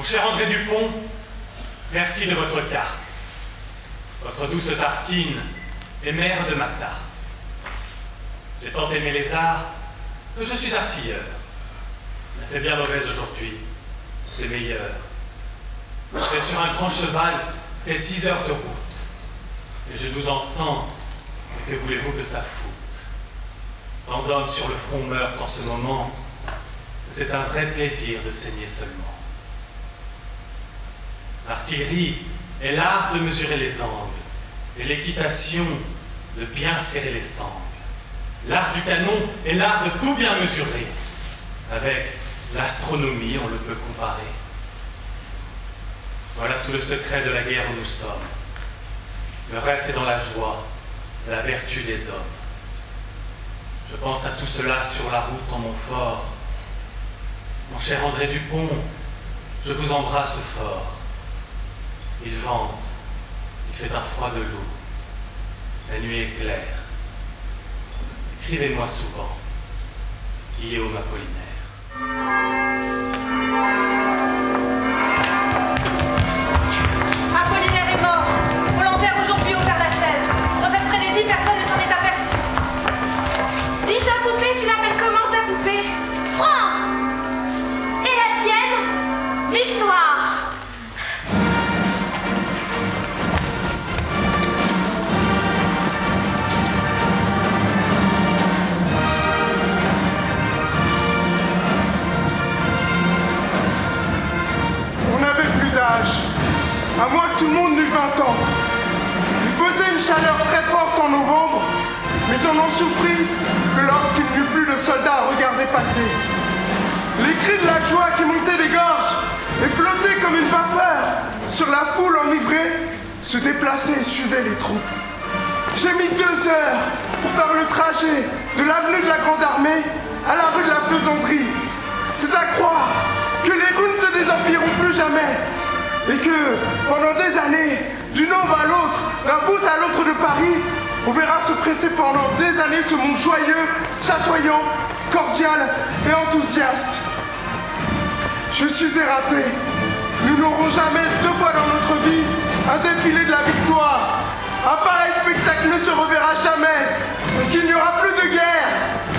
cher André Dupont, merci de votre carte. Votre douce tartine est mère de ma tarte. J'ai tant aimé les arts que je suis artilleur. Elle fait bien mauvaise aujourd'hui, c'est meilleur. J'ai sur un grand cheval fait 6 heures de route. Et je nous en sens, et que voulez-vous que ça foute? Tant d'hommes sur le front meurent en ce moment, que c'est un vrai plaisir de saigner seulement. L'artillerie est l'art de mesurer les angles, et l'équitation de bien serrer les sangles. L'art du canon est l'art de tout bien mesurer. Avec l'astronomie, on le peut comparer. Voilà tout le secret de la guerre où nous sommes. Le reste est dans la joie, la vertu des hommes. Je pense à tout cela sur la route en Montfort. Mon cher André Dupont, je vous embrasse fort. Il vente, il fait un froid de loup. La nuit est claire. Écrivez-moi souvent. Guillaume Apollinaire. Apollinaire est mort. On l'enterre aujourd'hui au Père-Lachaise. Dans cette frénésie, personne ne s'en est aperçu. Dis ta poupée, tu l'appelles comment ta poupée? France. Et la tienne? Victoire. À moins que tout le monde n'eût 20 ans. Il faisait une chaleur très forte en novembre, mais on n'en souffrit que lorsqu'il n'y eut plus de soldats à regarder passer. Les cris de la joie qui montaient des gorges et flottaient comme une vapeur sur la foule enivrée se déplaçaient et suivaient les troupes. J'ai mis 2 heures pour faire le trajet de l'avenue de la Grande Armée à la rue de la Faisanderie. C'est à croire que les rues ne se désempiront plus jamais. Et que, pendant des années, d'une aube à l'autre, d'un bout à l'autre de Paris, on verra se presser pendant des années ce monde joyeux, chatoyant, cordial et enthousiaste. Je suis éreinté. Nous n'aurons jamais 2 fois dans notre vie un défilé de la victoire. Un pareil spectacle ne se reverra jamais, parce qu'il n'y aura plus de guerre.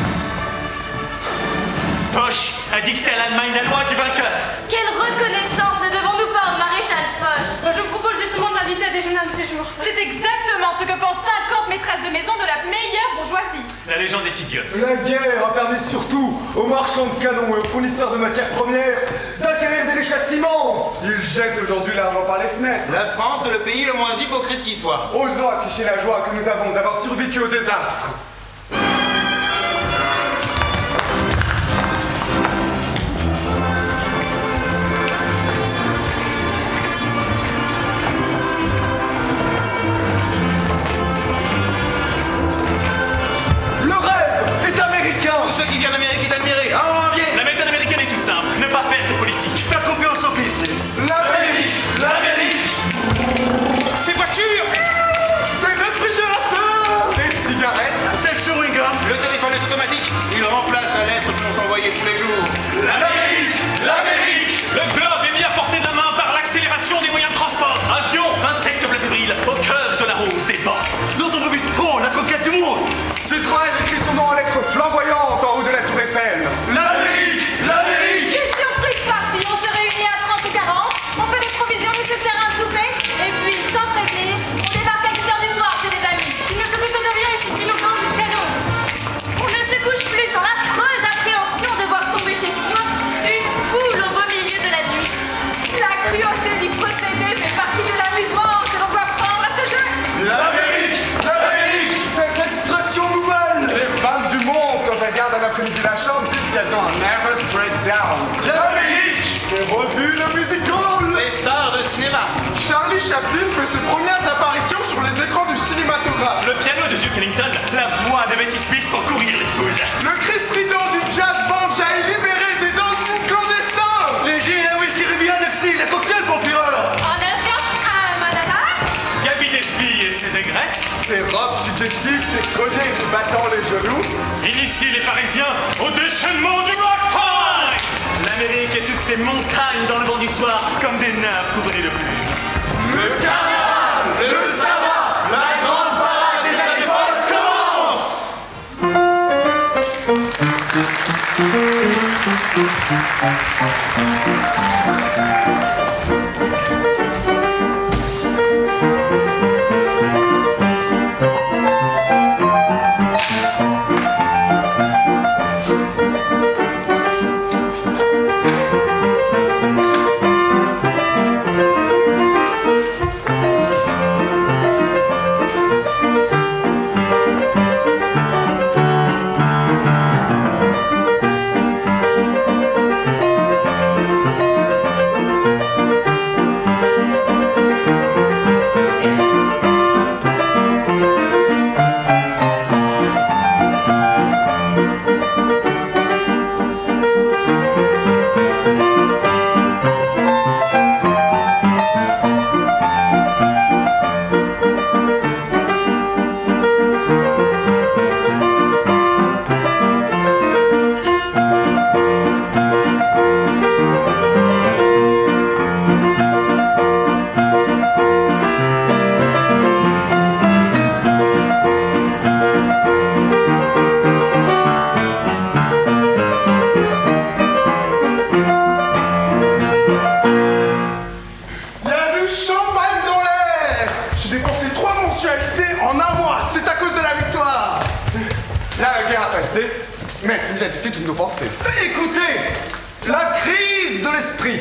Foch a dicté à l'Allemagne la loi du vainqueur. Quelle reconnaissance ne devons-nous pas au maréchal Foch? Je vous propose justement de l'inviter à déjeuner un de ces jours. C'est exactement ce que pensent 50 maîtresses de maison de la meilleure bourgeoisie. La légende est idiote. La guerre a permis surtout aux marchands de canons et aux fournisseurs de matières premières d'acquérir des richesses immenses. Ils jettent aujourd'hui l'argent par les fenêtres. La France est le pays le moins hypocrite qui soit. Osons afficher la joie que nous avons d'avoir survécu au désastre. Tous ceux qui viennent d'Amérique est admiré. La méthode américaine est toute simple. Ne pas faire de politique. Faire confiance au business. L'Amérique! L'Amérique! Ces voitures, Ces réfrigérateurs! Ces cigarettes! ces chewing-gum, le téléphone est automatique. Il remplace la lettre que l'on s'envoyait tous les jours. L'Amérique! L'Amérique! Le globe est mis à portée de la main par l'accélération des moyens de transport. Avion, insectes bleu fébrile, au cœur de la rose des ports. L'automobile pro, la coquette du monde. Citroën écrit son nom en lettres flamboyantes en haut de la tour Eiffel. L'Amérique! L'Amérique! Quelle surprise partie! On se réunit à 30 ou 40, on fait les provisions nécessaires à un souper, et puis, sans prévenir, on débarque à 10 h du soir chez les amis. Il ne se couche de rien et chez qui l'on du canon. On ne se couche plus sans l'affreuse appréhension de voir tomber chez soi une foule au beau milieu de la nuit. La cruauté du procédé fait partie de l'amusement que l'on doit prendre à ce jeu. L'Amérique! L'Amérique! Ces expressions nouvelles! Les femmes du monde, quand elles regardent un après-midi la chambre, disent qu'elles ont un nervous breakdown. L'Amérique! Ces revues de musical! Ces stars de cinéma. Charlie Chaplin fait ses premières apparitions sur les écrans du cinématographe. Le piano de Duke Ellington, la voix de Bessie Smith font courir les foules. Le cri strident du jazz band jaillit libéré des dancing clandestins. Les gins à whisky Rivière d'Axi, les cocktails font fureur. En Asia, à Manhattan, Gabi Despi et ses aigrettes. Ses robes suggestives, ses colliers lui battant les genoux. Initiez les Parisiens au déchaînement du rock time. La l'Amérique et toutes ces montagnes dans le vent du soir, comme des nymphes couronnées de pluie. Le carnaval, le sabbat, la grande parade des années folles Merci, vous avez toutes nos pensées. Écoutez, la crise de l'esprit.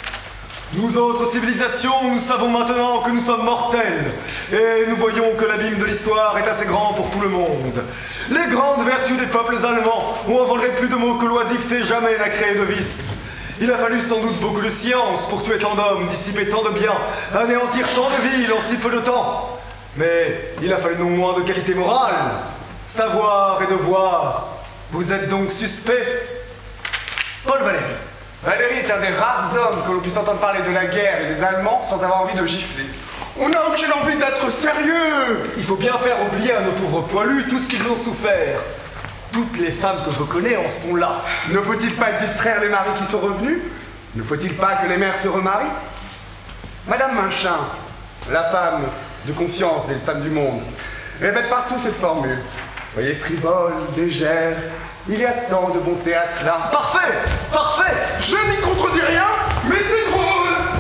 Nous autres civilisations, nous savons maintenant que nous sommes mortels. Et nous voyons que l'abîme de l'histoire est assez grand pour tout le monde. Les grandes vertus des peuples allemands ont inventé plus de mots que l'oisiveté jamais n'a créé de vices. Il a fallu sans doute beaucoup de science pour tuer tant d'hommes, dissiper tant de biens, anéantir tant de villes en si peu de temps. Mais il a fallu non moins de qualité morale, savoir et devoir. Vous êtes donc suspect? Paul Valéry. Valéry est un des rares hommes que l'on puisse entendre parler de la guerre et des Allemands sans avoir envie de gifler. On n'a aucune envie d'être sérieux. Il faut bien faire oublier à nos pauvres poilus tout ce qu'ils ont souffert. Toutes les femmes que je connais en sont là. Ne faut-il pas distraire les maris qui sont revenus? Ne faut-il pas que les mères se remarient? Madame Minchin, la femme de conscience des femmes du monde, répète partout cette formule. Soyez frivole, légère, il y a tant de bonté à cela. Parfait, parfait. Je n'y contredis rien, mais c'est drôle.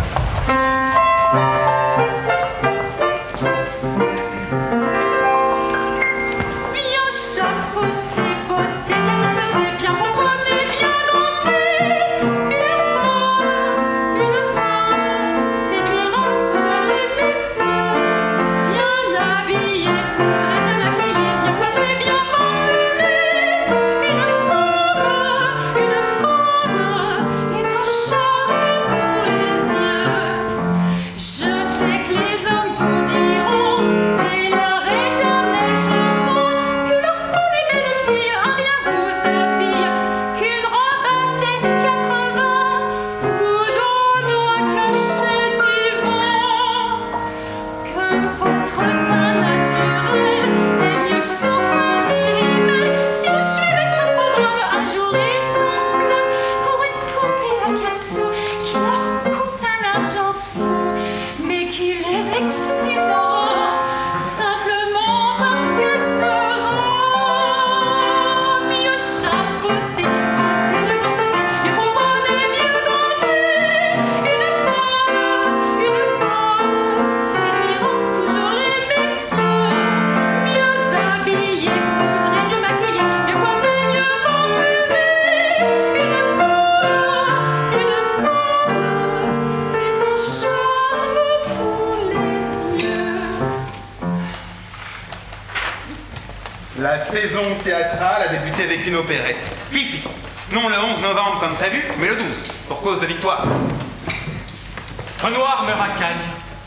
La saison théâtrale a débuté avec une opérette. Fifi. Non le 11 novembre comme prévu, mais le 12, pour cause de victoire. Renoir meurt à Cagnes.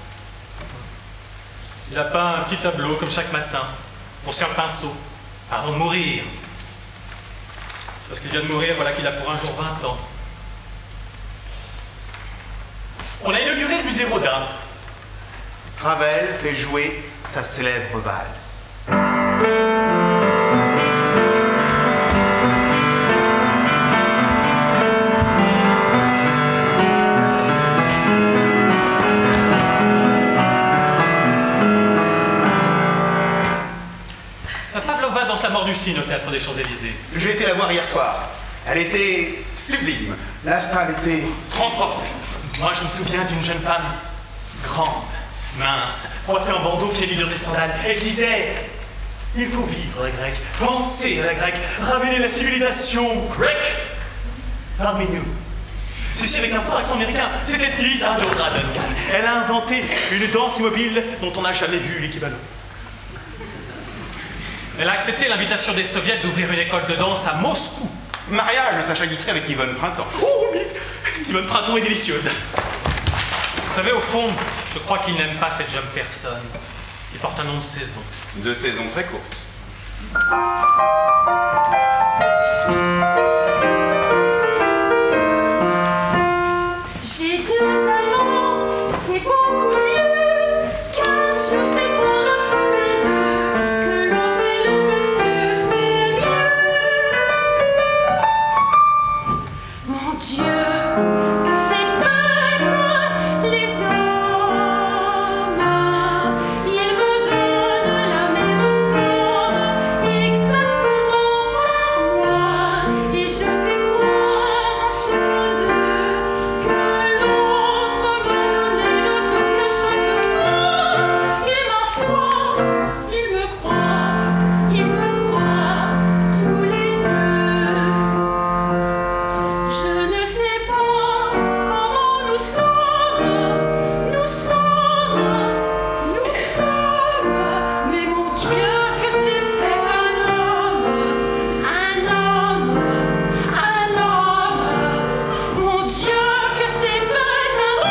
Il a peint un petit tableau comme chaque matin, pour sur le pinceau, avant de mourir. Parce qu'il vient de mourir, voilà qu'il a pour un jour 20 ans. On a inauguré le musée Rodin. Ravel fait jouer sa célèbre valse. danse La Mort du Cygne au Théâtre des Champs-Élysées? J'ai été la voir hier soir. Elle était sublime. L'astral était transportée. Moi, je me souviens d'une jeune femme grande, mince, coiffée en bandeau, pieds nus dans des sandales. Elle disait: il faut vivre la grecque, penser à la grecque, ramener la civilisation grecque parmi nous. Ceci avec un fort accent américain. C'était Isadora Duncan. Elle a inventé une danse immobile dont on n'a jamais vu l'équivalent. Elle a accepté l'invitation des soviets d'ouvrir une école de danse à Moscou. Mariage de Sacha Guitry avec Yvonne Printemps. Oh, mais Yvonne Printemps est délicieuse. Vous savez, au fond, je crois qu'il n'aime pas cette jeune personne qui porte un nom de saison. 2 saisons très courtes. J'ai 2 amants, c'est beaucoup mieux, car je fais croire à chacun d'eux que l'autre est le monsieur sérieux. Mon Dieu, que c'est bête, les hommes, ils me donnent la même somme, exactement par mois, et je fais croire à chacun d'eux que l'autre m'a donné le double chaque fois. Et ma foi, ils me croient tous les deux. Je ne sais pas comment nous sommes, mais mon Dieu, que c'est bête un homme, mon Dieu, que c'est bête un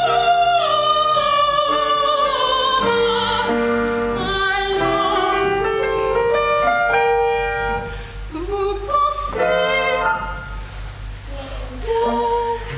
homme. Vous pensez de...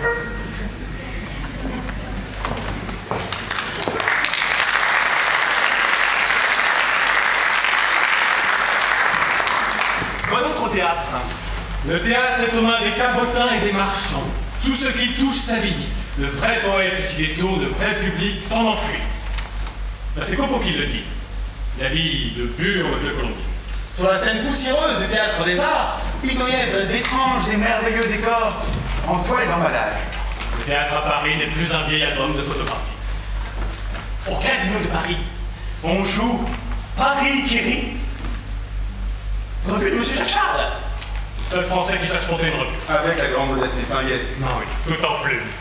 Quoi d'autre au théâtre? Le théâtre est aux mains des cabotins et des marchands. Tout ce qui touche s'avilit. Le vrai poète Usiletto, le vrai public s'en enfuit. Ben, c'est Copo qui le dit. Il habille de Bure le Colombie. Sur la scène poussiéreuse du Théâtre des Arts, Mitoyev dresse d'étranges et merveilleux décors en toile d'emballage. Le théâtre à Paris n'est plus un vieil album de photographie. Au Casino de Paris, on joue Paris qui rit. Revue de Monsieur Jacques Charles. Le seul français qui sache monter une revue. Avec la grande Odette Distinguette. Non, oui, tout en plume.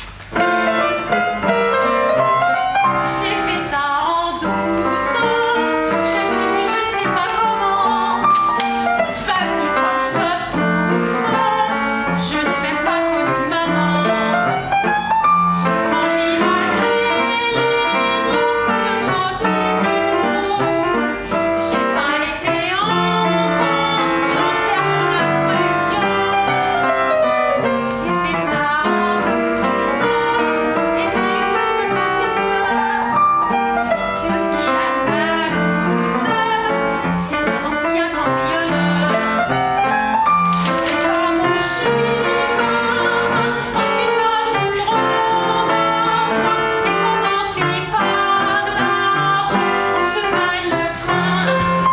J'ai fait ça en 12 ans, je suis venue je ne sais pas comment. Vas-y quand je te pousse, je n'ai même pas connu maman. J'ai grandi malgré les noms comme un champignon. J'ai pas été en pension faire mon instruction. J'ai fait ça en 12 ans et je n'ai eu que ce professeur. Tout ce qu'il a de malouse, c'est un ancien cambrioleur. Je sais comme mon chien, depuis 3 jours on a faim. Et comment pris par la rose, on se maille le train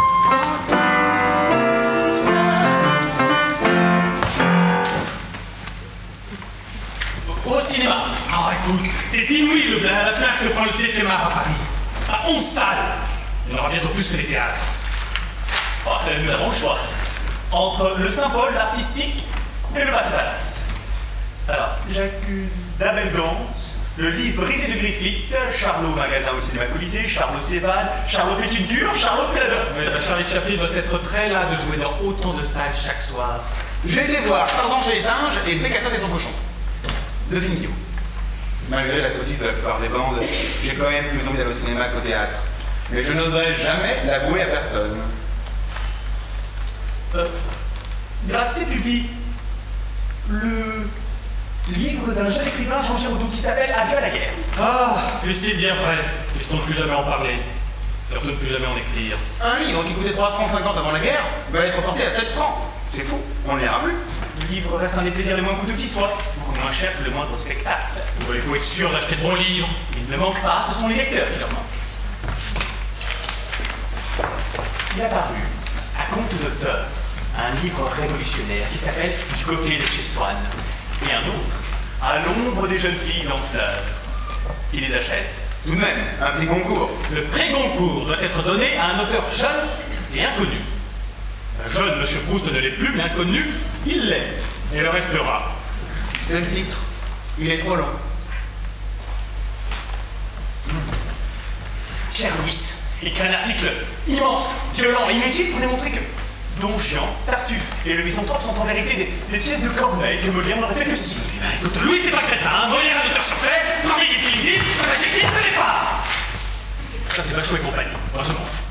en douce. Au cinéma. Ah, écoute, c'est inouï la place que prend le 7e art à Paris. À 11 salles. Il y en aura bientôt plus que les théâtres. Oh, nous avons le choix entre le symbole artistique et le Bat-Palace. Alors, j'accuse d'Abel Gans, le lys brisé de Griffith, Charlot au magasin au cinéma Colisée, Charlot s'évade, Charlot fait une cure, Charlot fait la noce. Mais Charlie Chaplin doit être très las de jouer dans autant de salles chaque soir. J'ai été voir Tarzan chez les singes et Bécassette et son cochon. 2 films idiots. Malgré la sottise de la plupart des bandes, j'ai quand même plus envie d'aller au cinéma qu'au théâtre. Mais je n'oserais jamais l'avouer à personne. Grasset publie le livre d'un jeune écrivain, Jean Giraudoux, qui s'appelle Adieu à la guerre. Ah, est-il bien vrai? Puisse-t-on plus jamais en parler? Surtout ne plus jamais en écrire. Un livre qui coûtait 3,50 francs avant la guerre va être porté à 7 francs. C'est fou, on ne lira plus. Le livre reste un des plaisirs les moins coûteux qui soit, beaucoup moins cher que le moindre spectacle. Il faut être sûr d'acheter de bons livres. Il ne manque pas, ce sont les lecteurs qui leur manquent. Il a paru, à conte d'auteur, un livre révolutionnaire qui s'appelle Du côté de chez Swann, et un autre, À l'ombre des jeunes filles en fleurs. Qui les achète? Tout de même, un prix Goncourt. Le prix Goncourt doit être donné à un auteur jeune et inconnu. Un jeune M. Proust ne l'est plus, mais inconnu, il l'est, et le restera. C'est le titre. Il est trop long. Pierre Louis écrit un article immense, violent et inutile pour démontrer que Don Juan, Tartuffe et le Misanthrope sont en vérité des pièces de Corneille que Molière n'aurait fait que si. Écoute, Louis, c'est pas crétin, hein. Molière est un auteur surfait, Corneille est illisible, Shakespeare ne l'est pas. Ça, c'est Bachot et compagnie. Moi, je m'en fous.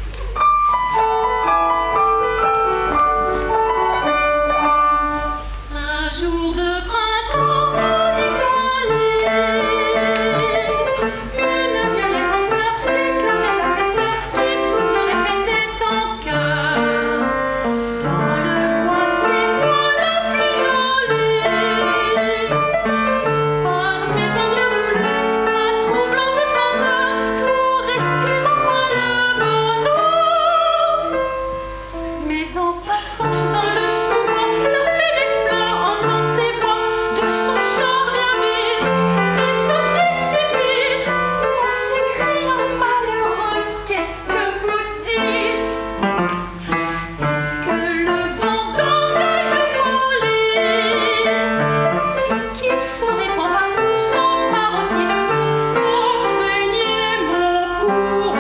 Un jour de printemps, on est allé. Une violette en fleur déclarait à ses sœurs qui toutes le répétaient en chœur. Dans le bois, c'est moi la plus jolie. Par mes tendres bleues, ma troublante senteur, tout respirant moi le bonheur. Mais en passant dans le sous-bois, la fée des fleurs entend ses voix de son chant bien vite. Il se précipite en s'écriant malheureuse, qu'est-ce que vous dites? Est-ce que le vent d'orgueil de folie qui se répand partout s'empare aussi de vous? Oh, craignez mon courroux.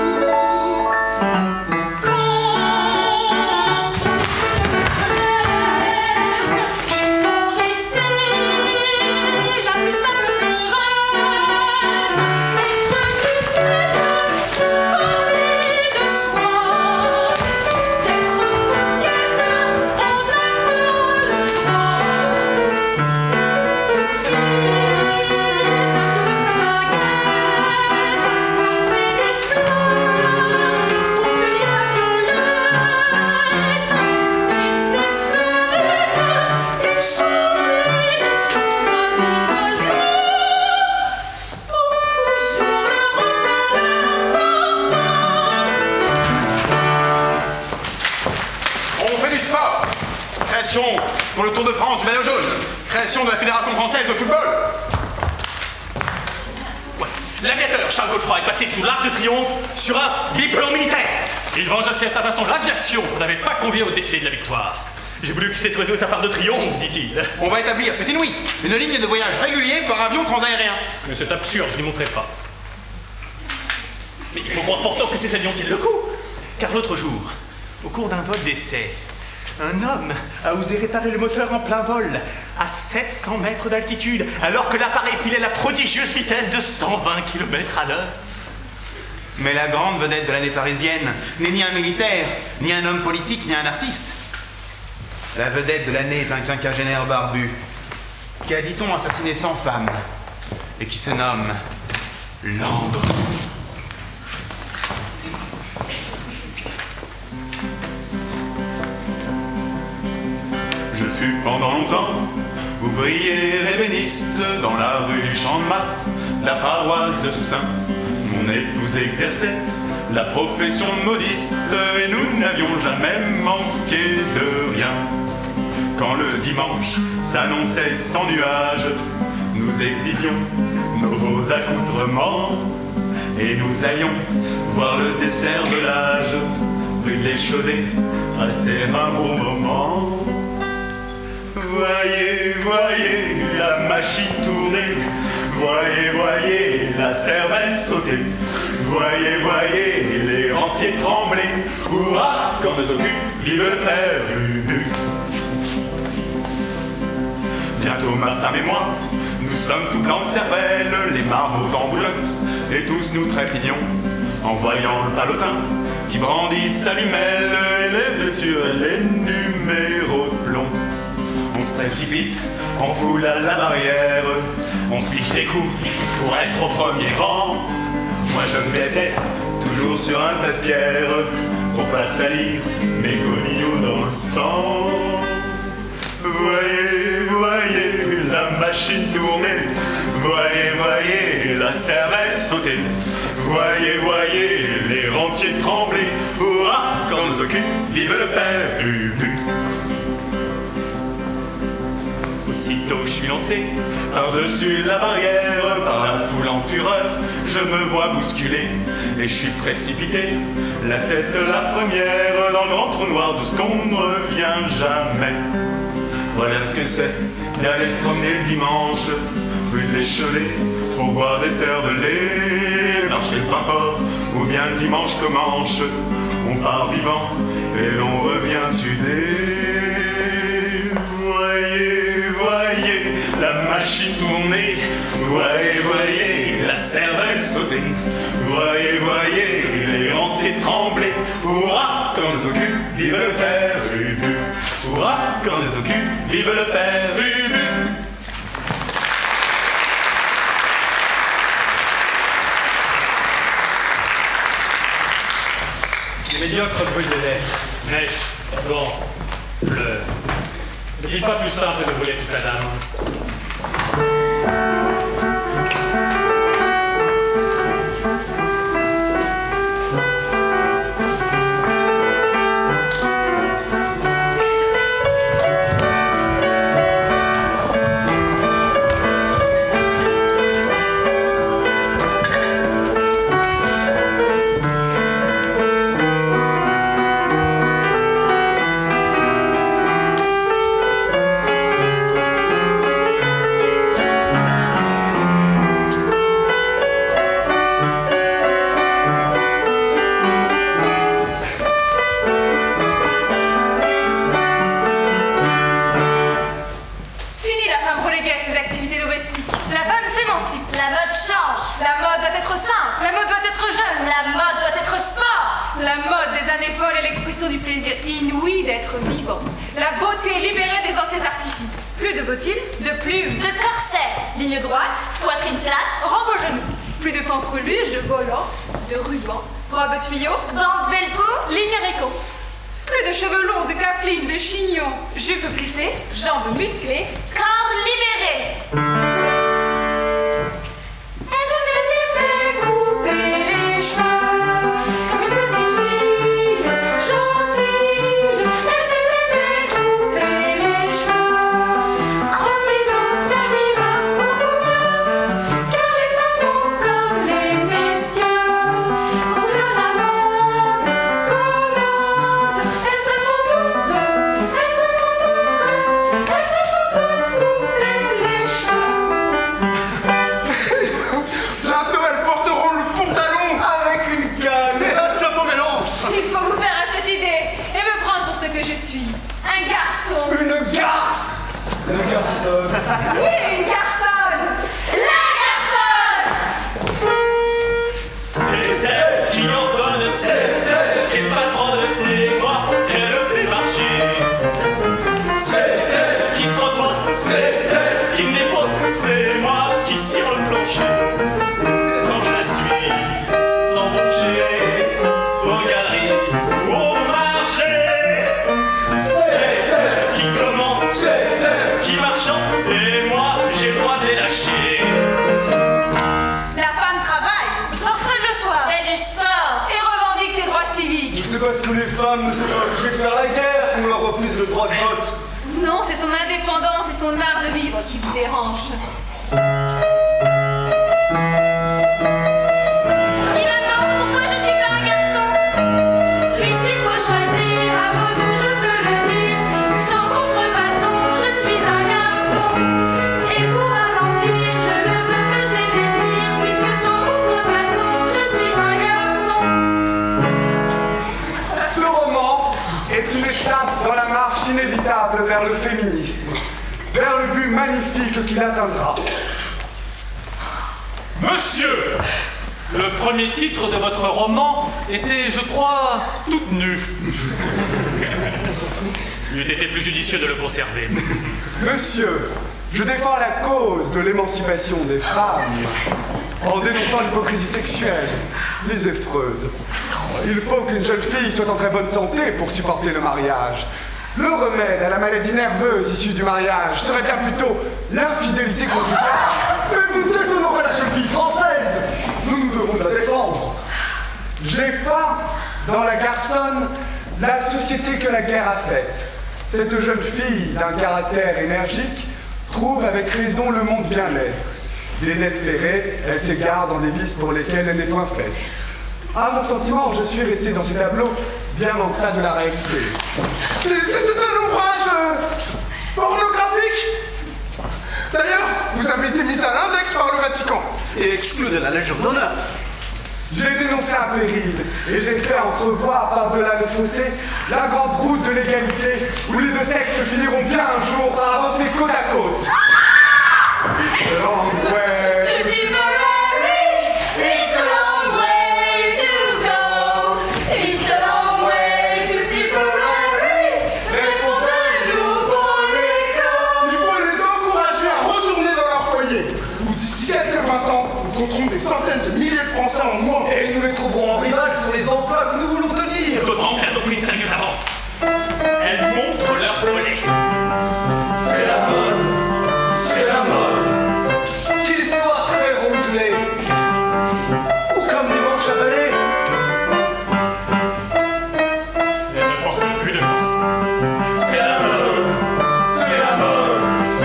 Il faut rester la plus simple fleurette, être discrète, parler de soi, d'être coquette, on n'a pas le droit. D'un coup de sa baguette, on fait des fleurs, oublie la violette, et ses sœurettes, des cheveux, des souverains italiens, pour toujours le retenir On fait du sport. Création pour le Tour de France du maillot jaune. Création de la Fédération française de football. Ouais. L'aviateur Charles Godefroy est passé sous l'Arc de Triomphe sur un biplan militaire. Il venge ainsi à sa façon l'aviation qu'on n'avait pas convié au défilé de la victoire. J'ai voulu que cet oiseau sa part de triomphe, dit-il. On va établir, c'est inouï, une ligne de voyage régulier par avion transaérien. Mais c'est absurde, je n'y montrerai pas. Mais il faut croire pourtant que ces avions tiennent le coup. Car l'autre jour, au cours d'un vol d'essai, un homme a osé réparer le moteur en plein vol, à 700 mètres d'altitude, alors que l'appareil filait la prodigieuse vitesse de 120 km à l'heure. Mais la grande vedette de l'année parisienne n'est ni un militaire, ni un homme politique, ni un artiste. La vedette de l'année est un quinquagénaire barbu, qui a, dit-on, assassiné 100 femmes, et qui se nomme Landre. Je fus pendant longtemps ouvrier ébéniste dans la rue du Champ-de-Mars, la paroisse de Toussaint. Mon épouse exerçait la profession de modiste et nous n'avions jamais manqué de rien. Quand le dimanche s'annonçait sans nuage, nous exhibions nos beaux accoutrements et nous allions voir le dessert de l'âge, rue de l'Échaudé, passer un bon moment. Voyez, voyez la machine tourner, voyez, voyez la cervelle sauter, voyez, voyez les rentiers trembler, hurrah, qu'on nous occupe, vive le père Ubu. Bientôt ma femme et moi, nous sommes tout blancs de cervelle, les marmots en boulotte, et tous nous trépignons, en voyant le palotin, qui brandit sa lumelle, et les blessures et les numéros de plomb. On se précipite, on foule à la barrière, on se liche des coups pour être au premier rang. Moi je me mettais toujours sur un tas de pierre pour pas salir mes godillots dans le sang. Voyez, voyez la machine tourner, voyez, voyez la cervelle sauter, voyez, voyez les rentiers trembler, hurrah, quand nous occupe, vive le père Ubu. Aussitôt je suis lancé par-dessus la barrière, par la foule en fureur, je me vois bousculer et je suis précipité, la tête la première, dans le grand trou noir d'où ce qu'on ne revient jamais. Voilà ce que c'est d'aller se promener le dimanche, rue de l'Échelet, pour boire des serres de lait, marcher le pain-port, ou bien le dimanche Comanche, on part vivant et l'on revient tudé. Voyez, voyez la machine tourner, voyez, voyez la cervelle sauter, voyez, voyez les rentiers trembler. Hurrah, quand on les occupe, vive le père Ubu. Hurrah, quand on les occupe, vive le père Ubu. Les médiocres brûlent des lèvres, neige, vent, pleure. N'est-il pas plus simple de brûler toute la dame? Du plaisir inouï d'être vivant. La beauté libérée des anciens artifices. Plus de bottines, de plumes, De corset, ligne droite, poitrine plate, rampe aux genoux. Plus de fanfreluches, de volants, de rubans, robe tuyau, bande velpo, ligne haricot. Plus de cheveux longs, de capelines, de chignons, jupes plissées, jambes musclées, corps libéré. Elle s'était fait couper les cheveux comme une petite fille gentille. Elle s'était fait couper les cheveux en se disant ça m'ira beaucoup mieux, car les femmes font comme les messieurs. Pour selon la mode commode, elles se font toutes couper les cheveux. Bientôt, elles porteront le pantalon avec une canne et un chapeau mélange. Il faut vous faire à cette idée et me prendre pour ce que je suis. Un garçon. Une garce. La garçonne. Oui, une garçonne. La garçonne. C'est elle qui ordonne, c'est elle qui est patronne, c'est moi qu'elle fait marcher. C'est elle qui se repose, c'est elle qui me dépose, c'est moi qui cire le plancher. Quand je la suis, sans bouger, aux galeries ou au marché. C'est elle qui commande, c'est elle qui marchande, et moi j'ai le droit de les lâcher. La femme travaille, s'entraîne le soir Fais du sport. et revendique ses droits civiques. C'est parce que les femmes ne sont pas obligées de faire la guerre qu'on leur refuse le droit de vote. Non, c'est son indépendance et son art de vivre qui vous dérange. Dis maman, pourquoi je suis pas un garçon? Puisqu'il faut choisir un mot d'où je peux le dire. Sans contrefaçon, je suis un garçon. Et pour remplir, je ne veux me dévêtir. Puisque sans contrefaçon, je suis un garçon. Ce roman est une étape dans la marche inévitable vers le féminisme, vers le but magnifique qu'il atteindra. Monsieur, le premier titre de votre roman était, je crois, toute nue. Il eût été plus judicieux de le conserver. Monsieur, je défends la cause de l'émancipation des femmes en dénonçant l'hypocrisie sexuelle, les Freud. Il faut qu'une jeune fille soit en très bonne santé pour supporter le mariage. Le remède à la maladie nerveuse issue du mariage serait bien plutôt l'infidélité conjugale. Mais vous déshonorez la jeune fille française. Nous nous devons de la défendre. J'ai pas dans la garçonne la société que la guerre a faite. Cette jeune fille d'un caractère énergique trouve avec raison le monde bien laid. Désespérée, elle s'égare dans des vices pour lesquels elle n'est point faite. À mon sentiment, je suis resté dans ces tableaux bien en deçà de la réalité. C'est un ouvrage pornographique. D'ailleurs, vous avez été mis à l'index par le Vatican. Et exclu de la Légion d'honneur. J'ai dénoncé un péril et j'ai fait entrevoir par-delà le fossé la grande route de l'égalité où les deux sexes finiront bien un jour par avancer côte à côte. Long way To Tipperary, it's a long way to go. It's a long way to Tipperary, mais pour de nouveaux Il faut les encourager à retourner dans leur foyer, où d'ici quelques 20 ans, nous compterons des centaines de milliers de Français en moins. Et nous les trouverons en rival sur les emplois que nous voulons tenir. D'autant qu'elles ont pris une sérieuse avance. Elles montrent leur bonnet. C'est la mode. C'est la mode. Qu'ils soient très rondelés. Ou comme les manches à balai. Elles ne portent plus de force. C'est la mode. C'est la mode.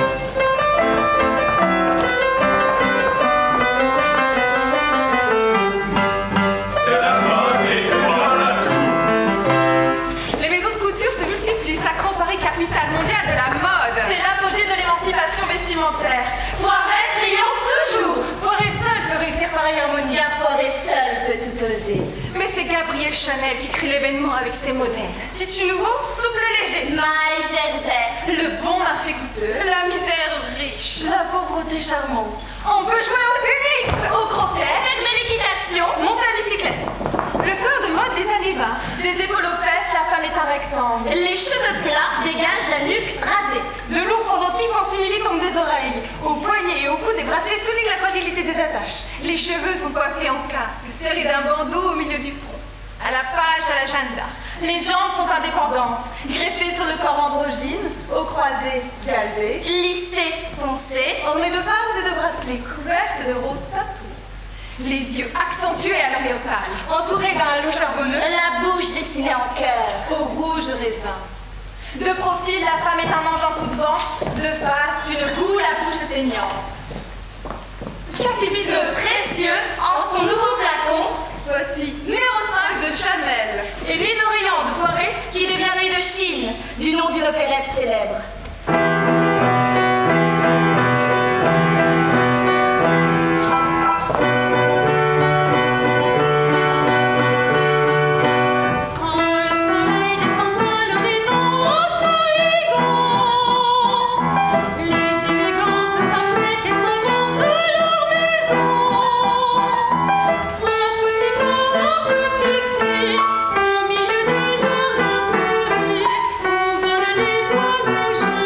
C'est la mode et voilà tout. Les maisons de couture se multiplient, sacrant Paris capitale mondiale de la mode. C'est l'apogée de l'émancipation vestimentaire. Poiret triomphe toujours. Poiret seul peut réussir pareille harmonie. Car Poiret seul peut tout oser. Mais c'est Gabriel Chanel qui crée l'événement avec ses modèles. Tissu nouveau, souple léger. Maille jersey. Le bon marché coûteux. La misère riche. La pauvreté charmante. On peut jouer au tennis, au croquet, Faire de l'équitation. monter à bicyclette. Le corps de mode des années 20. Des épaules aux fesses, la femme est un rectangle. Les cheveux plats dégagent la nuque rasée. De lourds pendentifs en simili tombent des oreilles. Aux poignets et au cou, des bracelets soulignent la fragilité des attaches. Les cheveux sont coiffés en casque, serrés d'un bandeau au milieu du front. À la page, à la Jeanne d'Arc. Les jambes sont indépendantes, greffées sur le corps androgyne, aux croisés galbés, Lissé, poncé. ornées de phares et de bracelets, couvertes de roses tatouées. Les yeux accentués à l'orientale, entourés d'un halo charbonneux, La bouche dessinée en cœur. au rouge raisin. De profil, la femme est un ange en coup de vent, de face, une boule à bouche saignante. Capiteux précieux en son nouveau flacon. Voici numéro 5 de Chanel. Et l'huile d'Orient de Poiret qui devient l'huile de Chine, du nom d'une opérette célèbre. Quand le soleil descend à l'horizon au Saïgon, les élégantes s'apprêtent et s'en vont de leur maison. Un petit cri, au milieu des jardins fleuris, où volent les oiseaux jaunes.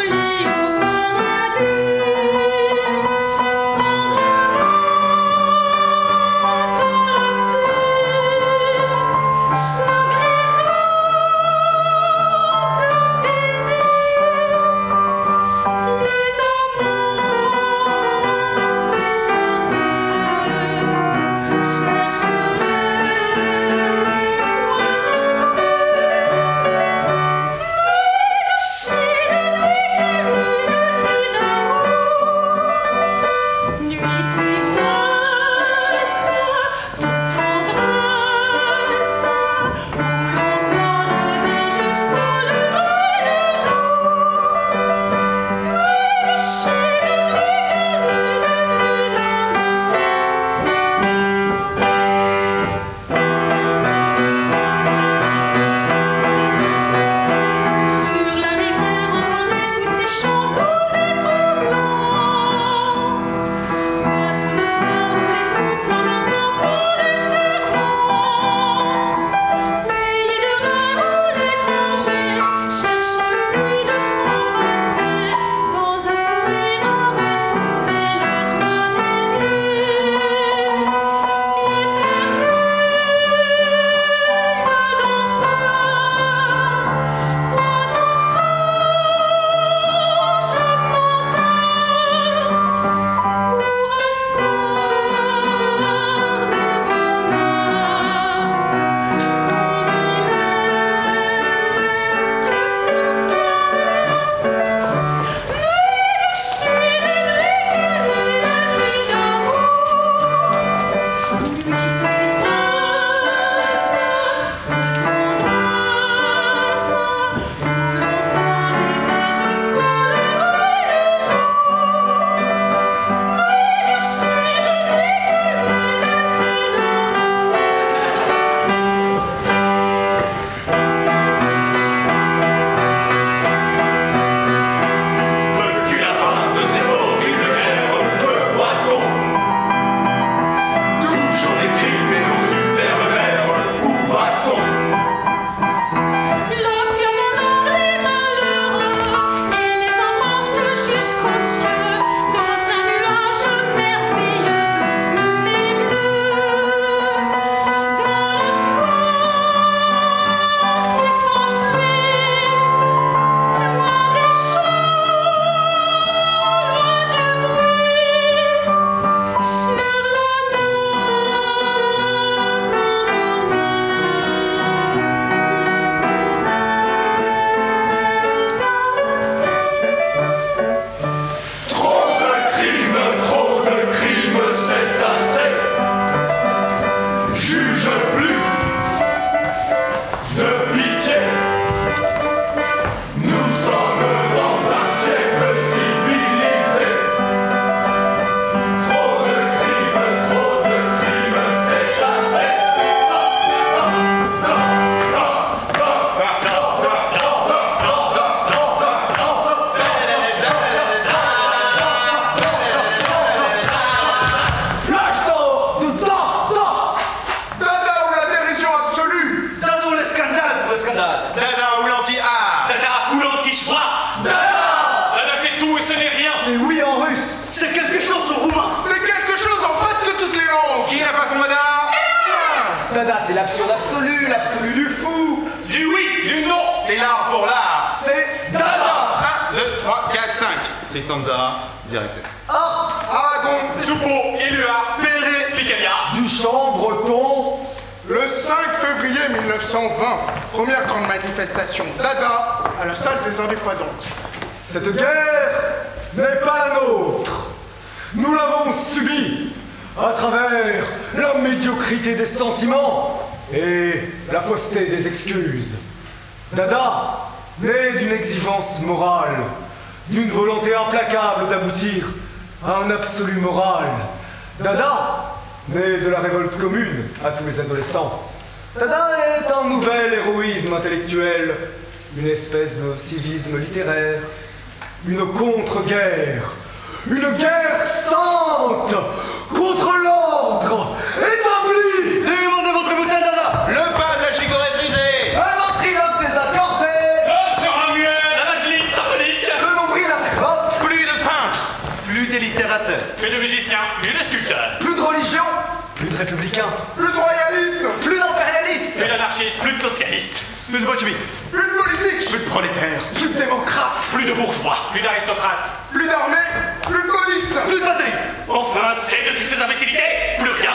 quichua. Dada, c'est tout et ce n'est rien. C'est oui en russe. C'est quelque chose en roumain. C'est quelque chose en presque toutes les langues. Qui n'a pas son Dada? Dada, c'est l'absurde absolu, l'absolu du fou. Du oui, du non. C'est l'art pour l'art. C'est Dada. 1, 2, 3, 4, 5. Tristan Tzara, directeur. Aragon, Soupeau, Éluard, Perret, Picalia. Duchamp, Breton. le 5 février 1920, première grande manifestation Dada à la salle des indépendants. Cette guerre n'est pas la nôtre. Nous l'avons subie à travers la médiocrité des sentiments et la fausseté des excuses. Dada naît d'une exigence morale, d'une volonté implacable d'aboutir à un absolu moral. Dada naît de la révolte commune à tous les adolescents. Dada est un nouvel héroïsme intellectuel, une espèce de civisme littéraire, une contre-guerre, une guerre sainte contre l'ordre établi. Demandez votre bouteille, Dada. Le pas de la chicorée frisée. Un ventriloque désaccordé, Le sera muet. La vaseline symphonique. le nombril interlope, Plus de peintres. Plus des littérateurs. Plus de musiciens, plus de sculpteurs. plus de religion, plus de républicains, Plus de royalistes, plus d'impérialistes, Plus d'anarchistes, plus de socialistes. Plus de bolcheviks. plus de politique, Plus de prolétaires. plus de démocrates, Plus de bourgeois. Plus d'aristocrates. plus d'armée, plus de police. Plus de patrie. Enfin, c'est de toutes ces imbécilités, plus rien.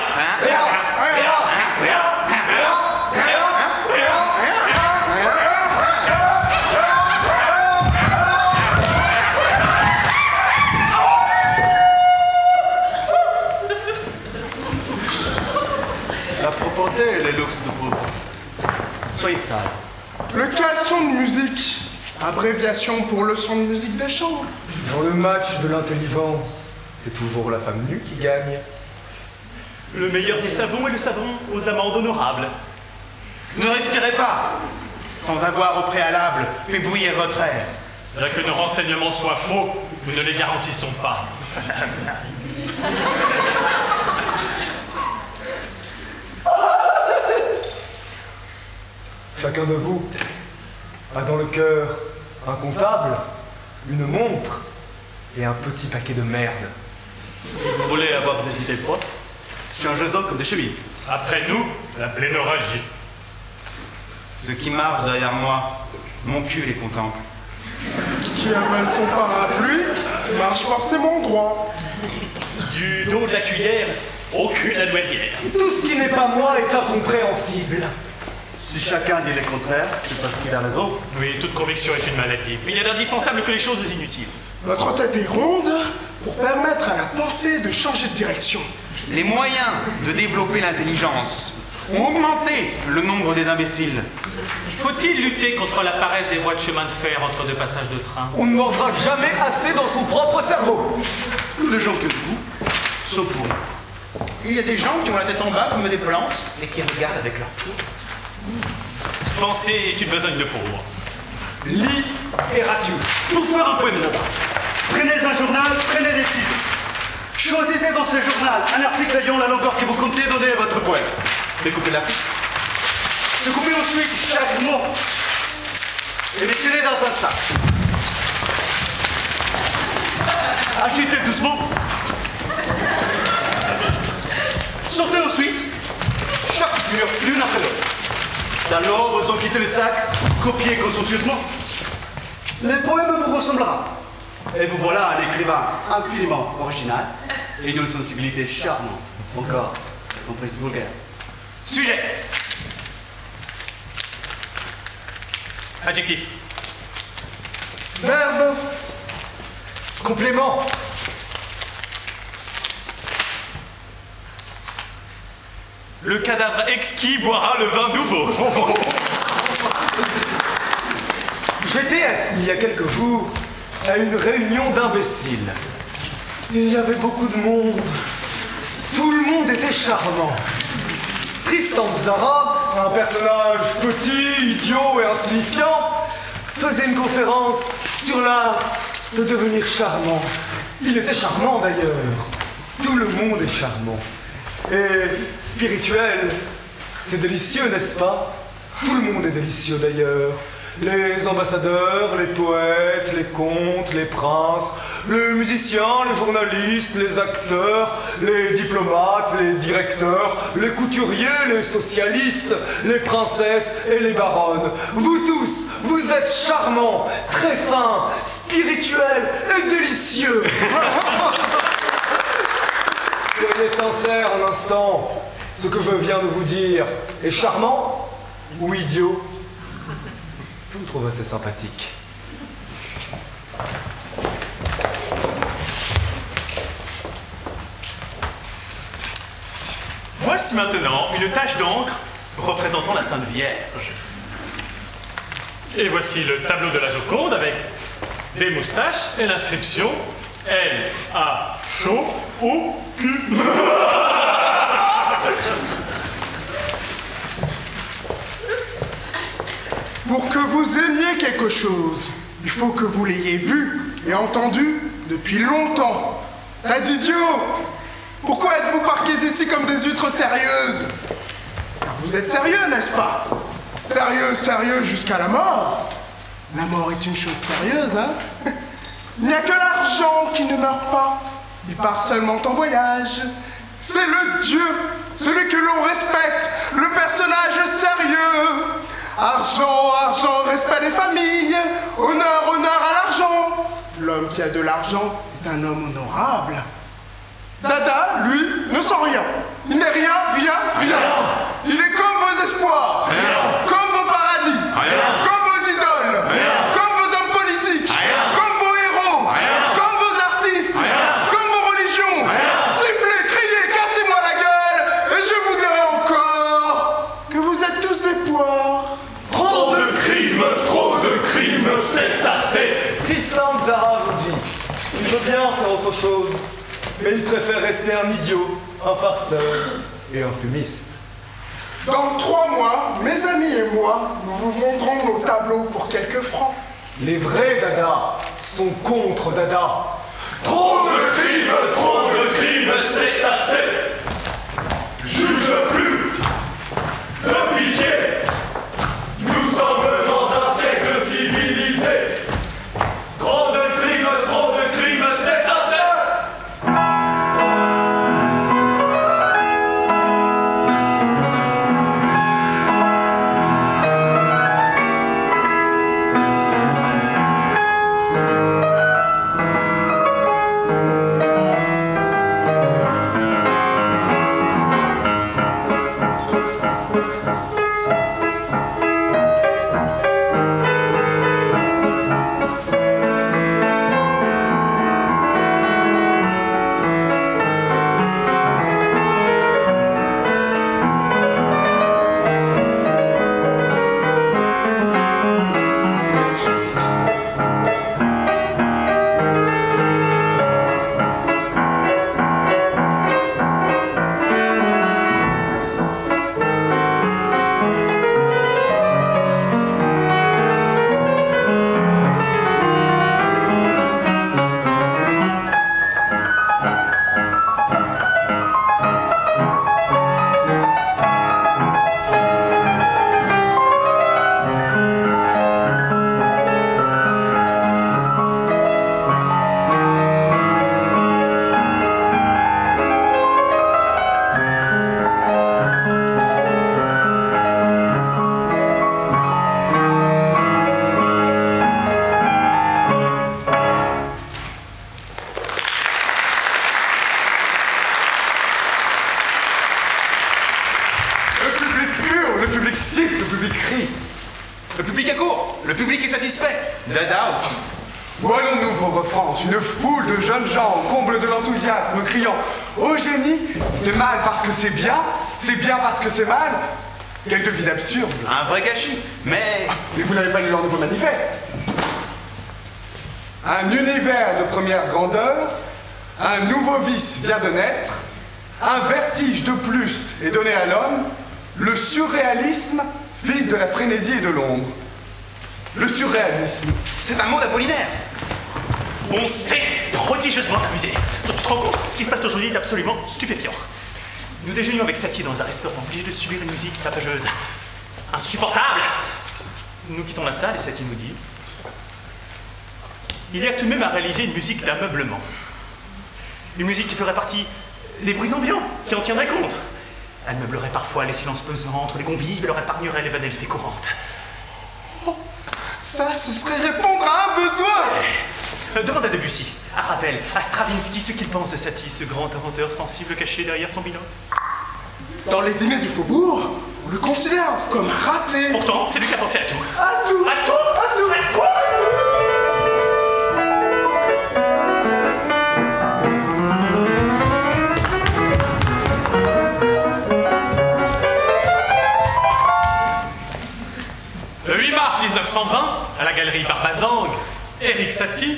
La propreté et les luxe de pauvre. Soyez sage. Le caleçon de musique, abréviation pour leçon de musique de chambre. Dans le match de l'intelligence, c'est toujours la femme nue qui gagne. Le meilleur des savons est le savon aux amandes honorables. Ne respirez pas. Sans avoir au préalable fait bouillir votre air. Bien que nos renseignements soient faux, nous ne les garantissons pas. Chacun de vous a dans le cœur un comptable, une montre et un petit paquet de merde. Si vous voulez avoir des idées propres, changez-en comme des chemises. Après nous, la plénorragie. Ceux qui marchent derrière moi, mon cul les contemple. Qui avale son parapluie, marche forcément droit. Du dos de la cuillère au cul de la douanière. Tout ce qui n'est pas moi est incompréhensible. Si chacun dit le contraire, c'est parce qu'il a raison. Oui, toute conviction est une maladie. Mais il est indispensable que les choses inutiles. Notre tête est ronde pour permettre à la pensée de changer de direction. Les moyens de développer l'intelligence ont augmenté le nombre des imbéciles. Faut-il lutter contre la paresse des voies de chemin de fer entre deux passages de train? On ne mordra jamais assez dans son propre cerveau. Tous les gens que vous, sauf pour moi. Il y a des gens qui ont la tête en bas comme des plantes et qui regardent avec leurs pieds. Penser est une besogne de pauvre. Lis et rature. Pour faire un poème là-bas, prenez un journal, prenez des ciseaux. Choisissez dans ce journal un article ayant la longueur que vous comptez donner à votre poème. Découpez l'article. Découpez ensuite chaque mot et mettez-les dans un sac. Agitez doucement. Sortez ensuite chaque figure l'une après l'autre. Dans l'ordre, vous quittez le sac, copiez consciencieusement. Le poème vous ressemblera. Et vous voilà un écrivain infiniment original et d'une sensibilité charmante. Encore, comprise vulgaire. Sujet. Adjectif. Verbe, Complément. Le cadavre exquis boira le vin nouveau. J'étais, il y a quelques jours, à une réunion d'imbéciles. Il y avait beaucoup de monde. Tout le monde était charmant. Tristan Tzara, un personnage petit, idiot et insignifiant, faisait une conférence sur l'art de devenir charmant. Il était charmant d'ailleurs. Tout le monde est charmant. Et spirituel, c'est délicieux, n'est-ce pas? Tout le monde est délicieux d'ailleurs. Les ambassadeurs, les poètes, les comtes, les princes, les musiciens, les journalistes, les acteurs, les diplomates, les directeurs, les couturiers, les socialistes, les princesses et les baronnes. Vous tous, vous êtes charmants, très fins, spirituels et délicieux. Soyez sincères un instant. Ce que je viens de vous dire est charmant ou idiot? Je vous trouve assez sympathique. Voici maintenant une tache d'encre représentant la Sainte Vierge. Et voici le tableau de la Joconde avec des moustaches et l'inscription « Elle a chaud au cul ». Pour que vous aimiez quelque chose, il faut que vous l'ayez vu et entendu depuis longtemps. Tas d'idiots! Pourquoi êtes-vous parqués ici comme des huîtres sérieuses? Vous êtes sérieux, n'est-ce pas? Sérieux, sérieux jusqu'à la mort. La mort est une chose sérieuse, hein? Il n'y a que l'argent qui ne meurt pas. Il part seulement en voyage. C'est le Dieu, celui que l'on respecte, le personnage sérieux. Argent, argent, respect des familles. Honneur, honneur à l'argent. L'homme qui a de l'argent est un homme honorable. Dada, lui, ne sent rien. Il n'est rien, rien, rien. Il est comme vos espoirs, comme vos paradis, comme vos idoles, comme vos hommes politiques, comme vos héros, comme vos artistes, comme vos religions. Sifflez, criez, cassez-moi la gueule, et je vous dirai encore que vous êtes tous des poires. Trop de crimes, c'est assez. Tristan Tzara vous dit, il veut bien faire autre chose, mais il préfère rester un idiot, un farceur et un fumiste. Dans 3 mois, mes amis et moi, nous vous vendrons nos tableaux pour quelques francs. Les vrais Dada sont contre Dada. Trop de crimes, c'est assez. Juge plus. De pitié. Nous sommes dans un siècle civilisé. Trop de crimes, c'est assez. Le public accourt, le public est satisfait. Dada aussi. Voyons-nous, pauvre France, une foule de jeunes gens au comble de l'enthousiasme criant « Au génie, c'est mal parce que c'est bien parce que c'est mal ». Quelle devise absurde. Un vrai gâchis, mais... Mais vous n'avez pas lu leur nouveau manifeste. Un univers de première grandeur, un nouveau vice vient de naître, un vertige de plus est donné à l'homme, le surréalisme, fils de la frénésie et de l'ombre. Le surréalisme. C'est un mot d'Apollinaire. On s'est prodigieusement amusé. Tu te rends compte, ce qui se passe aujourd'hui est absolument stupéfiant. Nous déjeunions avec Satie dans un restaurant, obligés de subir une musique tapageuse. Insupportable. nous quittons la salle et Satie nous dit: il y a tout de même à réaliser une musique d'ameublement. Une musique qui ferait partie des bruits ambiants, qui en tiendrait compte. Elle meublerait parfois les silences pesants entre les convives et leur épargnerait les banalités courantes. Oh, ça, ce serait répondre à un besoin. Demande à Debussy, à Ravel, à Stravinsky ce qu'ils pensent de Satie, ce grand inventeur sensible caché derrière son binocle. Dans les dîners du faubourg, on le considère comme un raté. Pourtant, c'est lui qui a pensé à tout. À tout. À tout. À tout. À quoi? Le 8 mars 1920, à la galerie Barbazangue, Erik Satie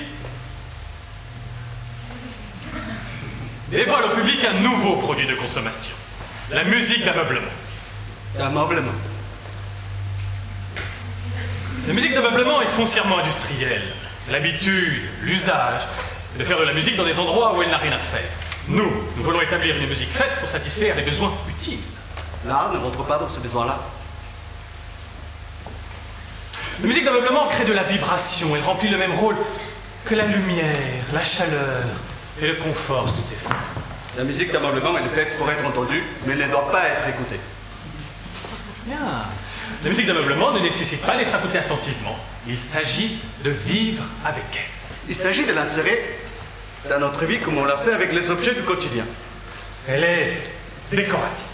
dévoile au public un nouveau produit de consommation, la musique d'ameublement. D'ameublement. La musique d'ameublement est foncièrement industrielle. L'habitude, l'usage, est de faire de la musique dans des endroits où elle n'a rien à faire. Nous voulons établir une musique faite pour satisfaire les besoins utiles. L'art ne rentre pas dans ce besoin-là. La musique d'ameublement crée de la vibration. Elle remplit le même rôle que la lumière, la chaleur et le confort sous toutes ses formes. La musique d'ameublement, elle est faite pour être entendue, mais elle ne doit pas être écoutée. Bien. La musique d'ameublement ne nécessite pas d'être écoutée attentivement. Il s'agit de vivre avec elle. Il s'agit de l'insérer dans notre vie comme on l'a fait avec les objets du quotidien. Elle est décorative.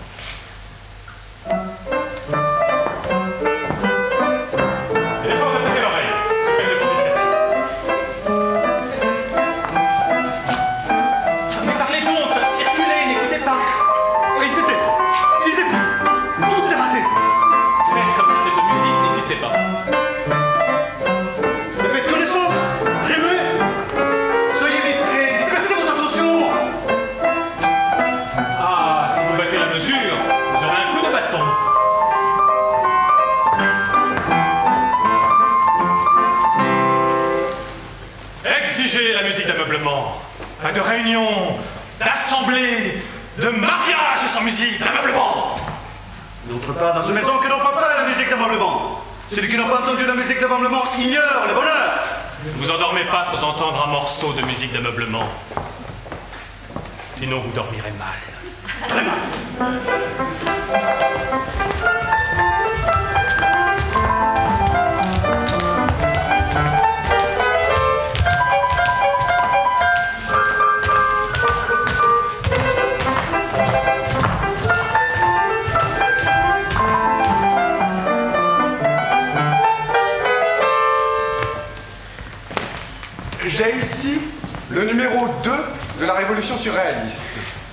Et force de prêter l'oreille, sous peine de confiscation. Mais parlez donc, circulez, n'écoutez pas. Et ils se taisent. Ils écoutent. Tout est raté. Faites comme si cette musique n'existait pas. Mais faites connaissance. Remuez. Soyez distraits. Dispersez votre attention. Ah, si vous battez la mesure, vous aurez un coup de bâton. Exigez la musique d'ameublement. Pas de réunion, d'assemblée, de mariage sans musique d'ameublement. N'entre pas dans une maison que n'ont pas la musique d'ameublement. Celui qui n'a pas entendu la musique d'ameublement ignore le bonheur. Ne vous endormez pas sans entendre un morceau de musique d'ameublement. Sinon, vous dormirez mal. Très mal. J'ai ici le numéro 2 de la Révolution surréaliste.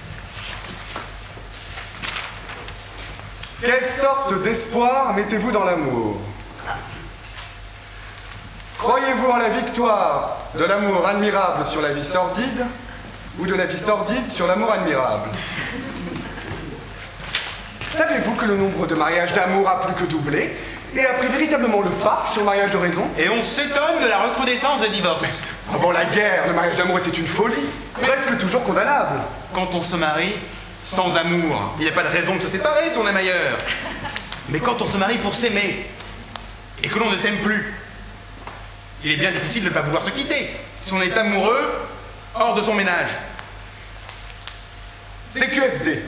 Quelle sorte d'espoir mettez-vous dans l'amour? Croyez-vous en la victoire de l'amour admirable sur la vie sordide ou de la vie sordide sur l'amour admirable? Savez-vous que le nombre de mariages d'amour a plus que doublé et a pris véritablement le pas sur le mariage de raison? Et on s'étonne de la recrudescence des divorces. Avant la guerre, le mariage d'amour était une folie, presque toujours condamnable. Quand on se marie sans amour, il n'y a pas de raison de se séparer si on aime ailleurs. Mais quand on se marie pour s'aimer et que l'on ne s'aime plus, il est bien difficile de ne pas vouloir se quitter si on est amoureux hors de son ménage. C'est QFD.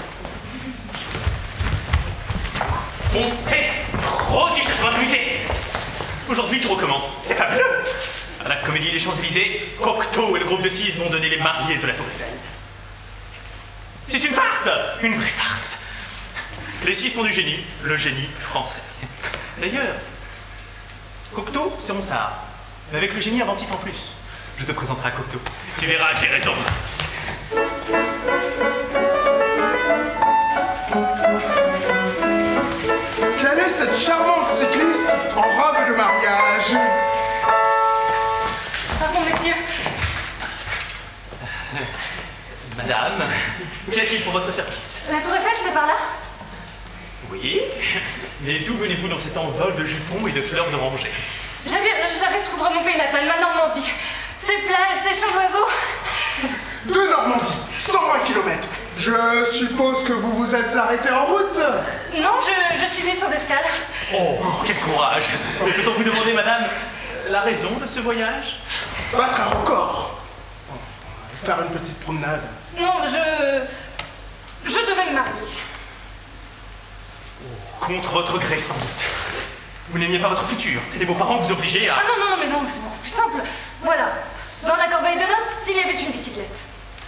On s'est prodigieusement amusé. Aujourd'hui, tout recommence. C'est fabuleux. À la Comédie des Champs-Élysées, Cocteau et le groupe de 6 vont donner les mariés de la Tour Eiffel. C'est une farce. Une vraie farce. Les 6 sont du génie. Le génie français. D'ailleurs, Cocteau, c'est mon Sahara. Mais avec le génie inventif en plus. Je te présenterai à Cocteau. Tu verras que j'ai raison. Quelle est cette charmante cycliste en robe de mariage? Pardon, messieurs. Madame, qu'y a-t-il pour votre service? La Tour Eiffel, c'est par là? Oui, mais d'où venez-vous dans cet envol de jupons et de fleurs d'oranger? J'arrive tout droit mon pays natal, ma Normandie. Ces plages, ces champs d'oiseaux. De Normandie, 120 km. Je suppose que vous vous êtes arrêté en route? Non, je suis venue sans escale. Oh, quel courage! Mais peut-on vous demander, madame, la raison de ce voyage? Battre un record. Faire une petite promenade. Non, je devais me marier. Contre votre gré, sans doute. Vous n'aimiez pas votre futur, et vos parents vous obligeaient à... Ah non, mais non, c'est beaucoup plus simple. Voilà, dans la corbeille de noces, il y avait une bicyclette.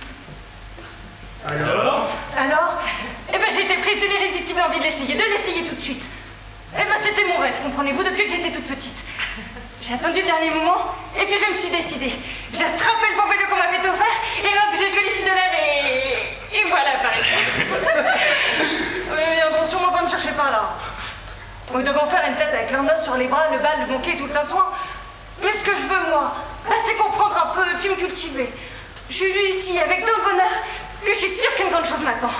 Alors? Eh ben j'ai été prise d'une irrésistible envie de l'essayer tout de suite. Eh ben c'était mon rêve, comprenez-vous, depuis que j'étais toute petite. J'ai attendu le dernier moment, et puis je me suis décidée. J'ai attrapé le beau vélo qu'on m'avait offert, et hop, j'ai joué les filles de l'air, et voilà, par exemple. Mais attention, on va pas me chercher par là. Nous devons faire une tête avec l'un sur les bras, le bal, le banquet et tout le tas de soins. Mais ce que je veux, moi, c'est comprendre un peu et puis me cultiver. Je suis venue ici avec tant de bonheur que je suis sûre qu'une grande chose m'attend.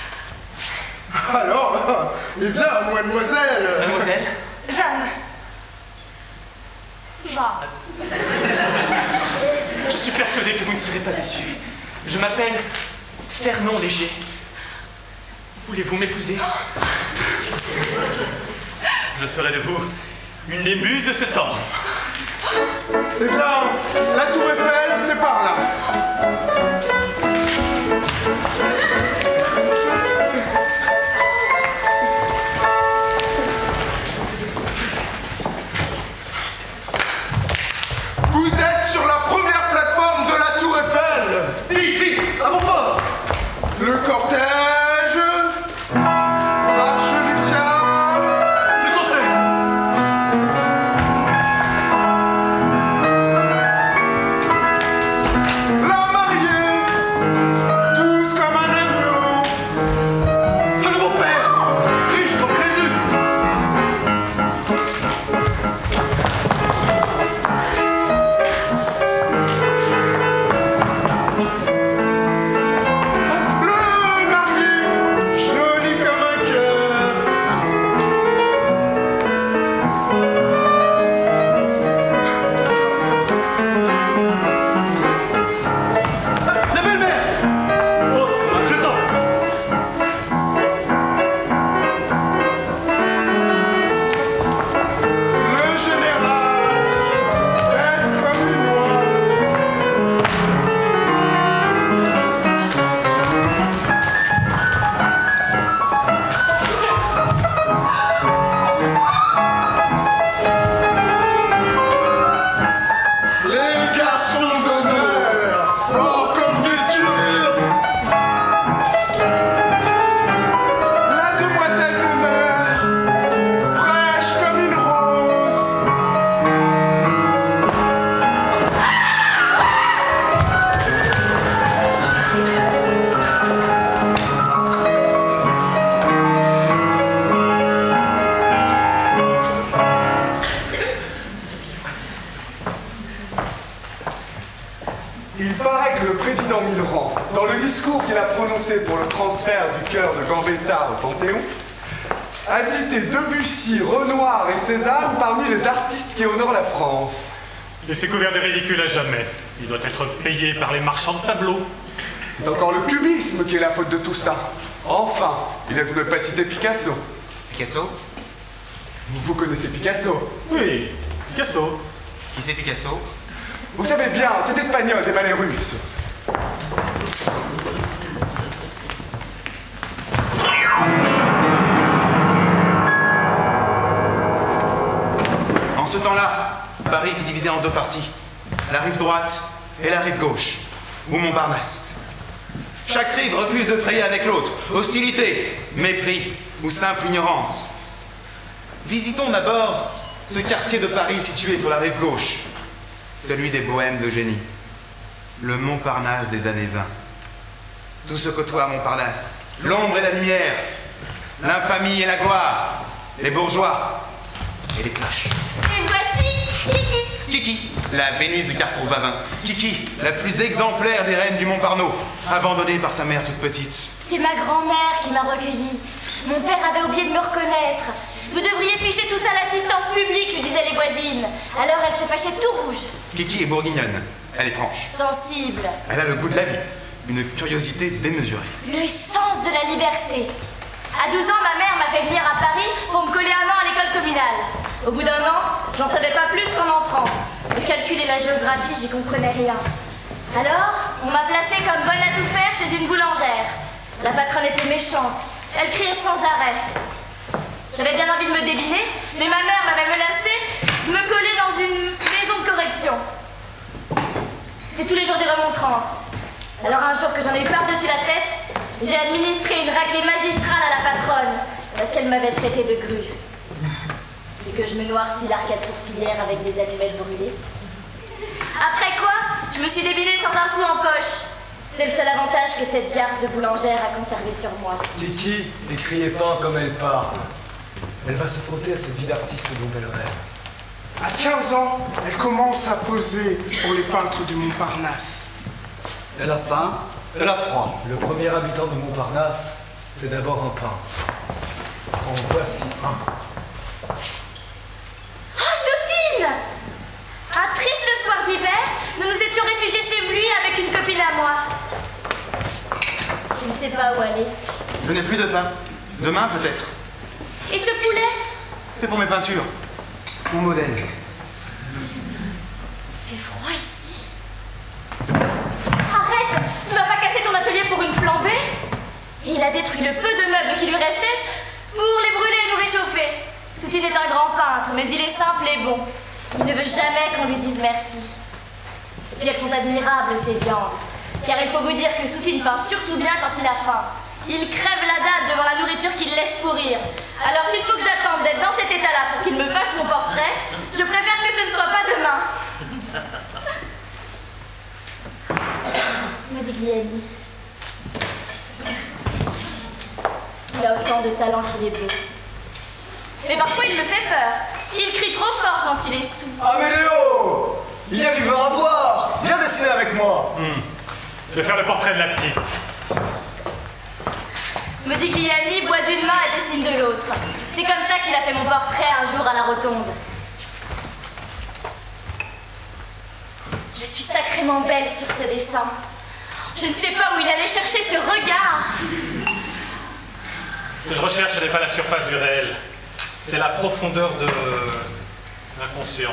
Alors, eh bien, mademoiselle. Mademoiselle? Jeanne. Je suis persuadé que vous ne serez pas déçue. Je m'appelle Fernand Léger. Voulez-vous m'épouser? Je ferai de vous une des muses de ce temps. Eh bien, la tour Eiffel, c'est par là. Vous êtes sur la première plateforme de la tour Eiffel. Vite, à vos postes. Le cortège marche nuptiale. Le cortège. La mariée, tous comme un agneau. Le nouveau père, riche comme Crésus. Le marié, joli comme un cœur. La belle-mère. Poste comme un jeton. Le général, tête comme une noix. Les garçons d'honneur, forts comme des dieux. La demoiselle d'honneur, fraîche comme une rose. Il paraît que le président Millerand, dans le discours qu'il a prononcé pour le transfert du cœur de Gambetta au Panthéon, a cité Debussy, Renoir et Cézanne parmi les artistes qui honorent la France. Et c'est couvert de ridicule à jamais. Il doit être payé par les marchands de tableaux. C'est encore le cubisme qui est la faute de tout ça. Enfin, il a tout de même pas cité Picasso. Picasso? Vous connaissez Picasso? Oui, Picasso. Qui c'est Picasso? Vous savez bien, c'est espagnol des ballets russes. En ce temps-là, Paris était divisé en deux parties. La rive droite et la rive gauche, ou Montparnasse. Chaque rive refuse de frayer avec l'autre. Hostilité, mépris ou simple ignorance. Visitons d'abord ce quartier de Paris situé sur la rive gauche. Celui des bohèmes de génie. Le Montparnasse des années 20. Tout se côtoie à Montparnasse. L'ombre et la lumière. L'infamie et la gloire. Les bourgeois et les cloches. Et voici Kiki. Kiki, la Vénus du carrefour Vavin. Kiki, la plus exemplaire des reines du Montparnasse, abandonnée par sa mère toute petite. C'est ma grand-mère qui m'a recueillie. Mon père avait oublié de me reconnaître. Vous devriez ficher tout ça à l'assistance publique, lui disaient les voisines. Alors elle se fâchait tout rouge. Kiki est bourguignonne, elle est franche. Sensible. Elle a le goût de la vie, une curiosité démesurée. Le sens de la liberté. À 12 ans, ma mère m'a fait venir à Paris pour me coller un an à l'école communale. Au bout d'un an, j'en savais pas plus qu'en entrant. Le calcul et la géographie, j'y comprenais rien. Alors, on m'a placée comme bonne à tout faire chez une boulangère. La patronne était méchante. Elle criait sans arrêt. J'avais bien envie de me débiner, mais ma mère m'avait menacée de me coller dans une maison de correction. C'était tous les jours des remontrances. Alors un jour que j'en ai eu par-dessus la tête, j'ai administré une raclée magistrale à la patronne, parce qu'elle m'avait traité de grue. C'est que je me noircis l'arcade sourcilière avec des allumelles brûlées. Après quoi, je me suis débinée sans un sou en poche. C'est le seul avantage que cette garce de boulangère a conservé sur moi. Kiki, ne criez pas comme elle parle. Elle va se frotter à cette vie d'artiste dont elle rêve. À 15 ans, elle commence à poser pour les peintres du Montparnasse. Elle a faim, elle a froid. Le premier habitant de Montparnasse, c'est d'abord un peintre. En voici un. Oh, Soutine! Un triste soir d'hiver, nous nous étions réfugiés chez lui avec une copine à moi. Je ne sais pas où aller. Je n'ai plus de pain. Demain, peut-être. Et ce poulet? C'est pour mes peintures. Mon modèle. Il fait froid ici. Arrête! Tu vas pas casser ton atelier pour une flambée? Et il a détruit le peu de meubles qui lui restaient pour les brûler et nous réchauffer. Soutine est un grand peintre, mais il est simple et bon. Il ne veut jamais qu'on lui dise merci. Et puis elles sont admirables, ces viandes. Car il faut vous dire que Soutine peint surtout bien quand il a faim. Il crève la dalle devant la nourriture qu'il laisse pourrir. Alors s'il faut que j'attende d'être dans cet état-là pour qu'il me fasse mon portrait, je préfère que ce ne soit pas demain. Modigliani. Il a autant de talent qu'il est beau. Mais parfois il me fait peur. Il crie trop fort quand il est sous. Améléo! Il y a du vin à boire! Viens dessiner avec moi! Je vais faire le portrait de la petite. Modigliani boit d'une main et dessine de l'autre. C'est comme ça qu'il a fait mon portrait un jour à la Rotonde. Je suis sacrément belle sur ce dessin. Je ne sais pas où il allait chercher ce regard. Ce que je recherche, ce n'est pas la surface du réel. C'est la profondeur de l'inconscient.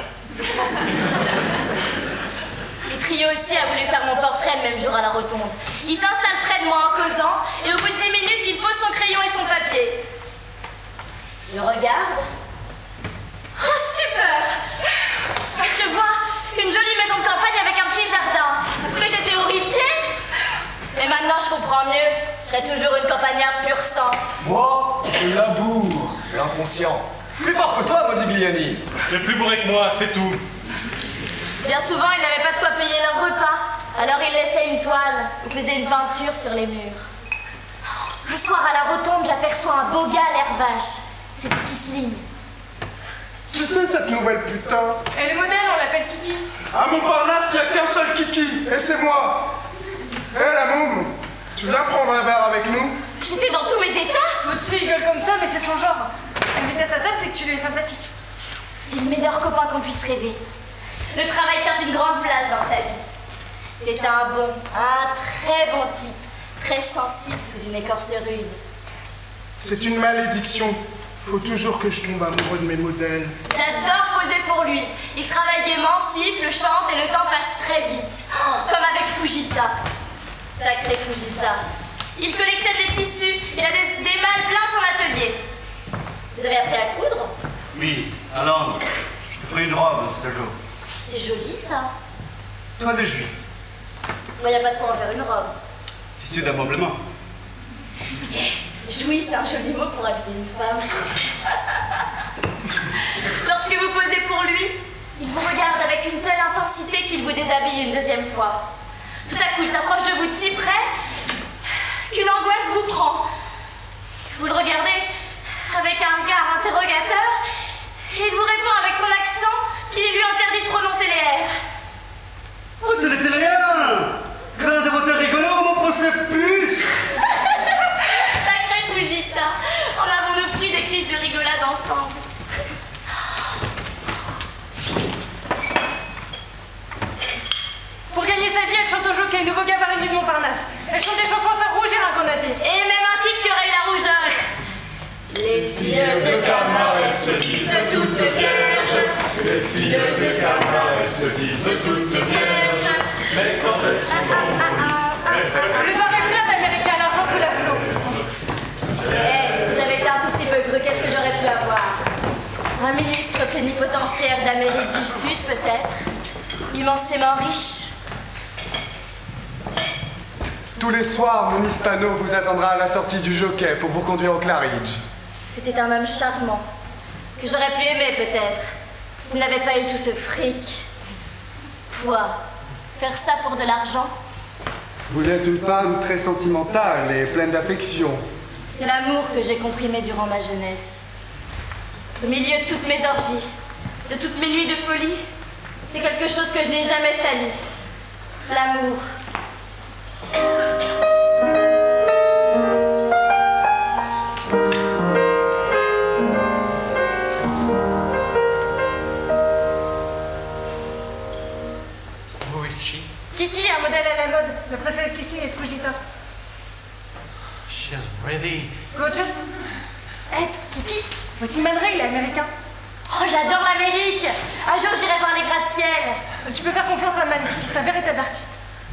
Le trio aussi a voulu faire mon portrait le même jour à la Rotonde. Il s'installe près de moi en causant, et au bout de 10 minutes, il pose son crayon et son papier. Je regarde. Oh, stupeur! Je vois une jolie maison de campagne avec un petit jardin. Mais j'étais horrifiée. Mais maintenant, je comprends mieux. Je serai toujours une campagnarde pur sang. Moi, je laboure l'inconscient. Plus fort que toi, Modigliani. Le plus bourré que moi, c'est tout. Bien souvent, ils n'avaient pas de quoi payer leur repas. Alors ils laissaient une toile ou faisaient une peinture sur les murs. Un soir à la Rotonde, j'aperçois un beau gars à l'air vache. C'était Kisling. Qui c'est cette nouvelle putain? Et le modèle, on l'appelle Kiki. À Montparnasse, il n'y a qu'un seul Kiki, et c'est moi. Hé, la môme, tu viens prendre un verre avec nous? J'étais dans tous mes états. Bon, tu sais, il gueule comme ça, mais c'est son genre. Invité à sa table, c'est que tu lui es sympathique. C'est le meilleur copain qu'on puisse rêver. Le travail tient une grande place dans sa vie. C'est un très bon type, très sensible sous une écorce rude. C'est une malédiction. Faut toujours que je tombe amoureux de mes modèles. J'adore poser pour lui. Il travaille gaiement, siffle, chante et le temps passe très vite. Comme avec Fujita. Sacré Fujita. Il collectionne les tissus. Il a des mâles plein son atelier. Vous avez appris à coudre? Oui, alors, je te ferai une robe ce jour. C'est joli ça. Toile de juillet. Moi, y a pas de quoi en faire une robe. Tissu d'ameublement. Jouy, c'est un joli mot pour habiller une femme. Lorsque vous posez pour lui, il vous regarde avec une telle intensité qu'il vous déshabille une deuxième fois. Tout à coup, il s'approche de vous de si près qu'une angoisse vous prend. Vous le regardez avec un regard interrogateur et il vous répond avec son accent qui lui interdit de prononcer les R. Oh, ce n'était rien! Grain de beauté rigolo, mon procès-puce! Sacré Fujita, en avons-nous pris des crises de rigolade ensemble? Pour gagner sa vie, elle chante au jockey, nouveau gabarit du Montparnasse. Elle chante des chansons à faire rougir un qu'on a dit. Et même un type qui aurait eu la rougeur. filles de Cammarès se disent toutes vierges. Les filles de Cammarès se disent toutes vierges. Mais quand elles sont Le bar est plein d'Américains, l'argent coule à flot. Si j'avais été un tout petit peu cru, qu'est-ce que j'aurais pu avoir? Un ministre plénipotentiaire d'Amérique du Sud, peut-être. Immensément riche. Tous les soirs, mon hispano vous attendra à la sortie du Jockey pour vous conduire au Claridge. C'était un homme charmant, que j'aurais pu aimer peut-être, s'il n'avait pas eu tout ce fric. Quoi? Faire ça pour de l'argent? Vous êtes une femme très sentimentale et pleine d'affection. C'est l'amour que j'ai comprimé durant ma jeunesse. Au milieu de toutes mes orgies, de toutes mes nuits de folie, c'est quelque chose que je n'ai jamais sali. L'amour. Who is she? Kiki, un modèle à la mode. Le préfet de Kissing est Fujita. She's really... Gorgeous. Hé, Kiki, voici Man Ray, il est américain. Oh, j'adore l'Amérique! Un jour, j'irai voir les gratte-ciel. Tu peux faire confiance à Man, Kiki, c'est un véritable artiste.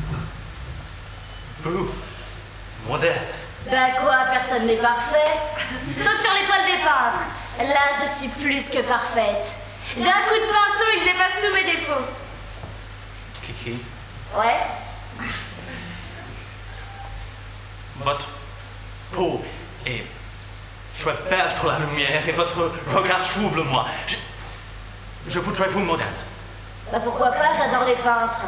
Vous, modèle. Ben quoi, personne n'est parfait. Sauf sur l'étoile des peintres. Là, je suis plus que parfaite. D'un coup de pinceau, ils effacent tous mes défauts. Kiki, Ouais? votre peau est... Je suis belle pour la lumière et votre regard trouble moi. Je voudrais vous modèle. Bah pourquoi pas, j'adore les peintres.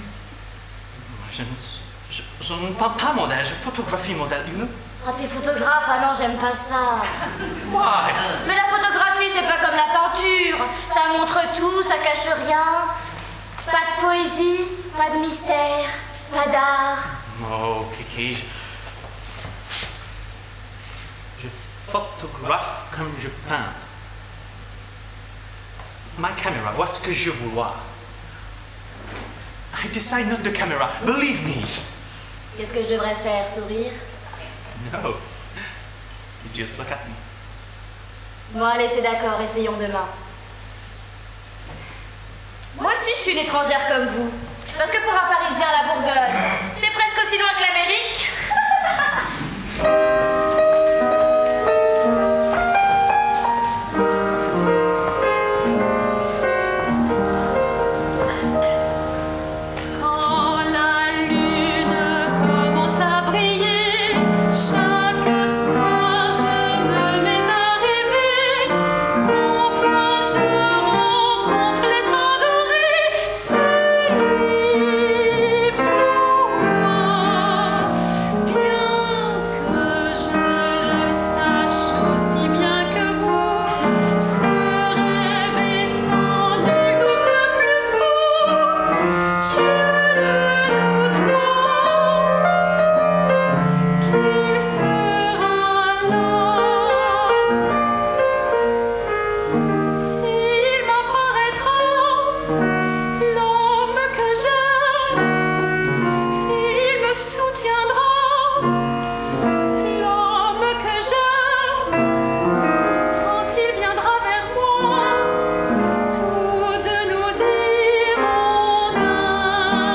Je ne parle pas modèle, je photographie modèle, you know? Ah, t'es photographe? Ah non, j'aime pas ça. Why? Mais la photographie, c'est pas comme la peinture. Ça montre tout, ça cache rien. Pas de poésie, pas de mystère, pas d'art. Oh, Kiki, je photographe comme je peins. Ma caméra, voici ce que je veux voir. I decide not the camera, believe me. Qu'est-ce que je devrais faire, sourire? No, you just look at me. Bon, allez, c'est d'accord, essayons demain. Moi aussi, je suis une étrangère comme vous. Parce que pour un Parisien, la Bourgogne, c'est presque aussi loin que l'Amérique. Quand la lune commence à briller, chaque soir je me mets à rêver. Enfin je rencontre l'être adoré, celui pour moi. Bien que je le sache aussi bien que vous, ce rêve est sans nul doute le plus fou. Je ne doute pas qu'il sera là. Il m'apparaîtra, l'homme que j'aime. Il me soutiendra, l'homme que j'aime. Quand il viendra vers moi, tous deux nous irons d'un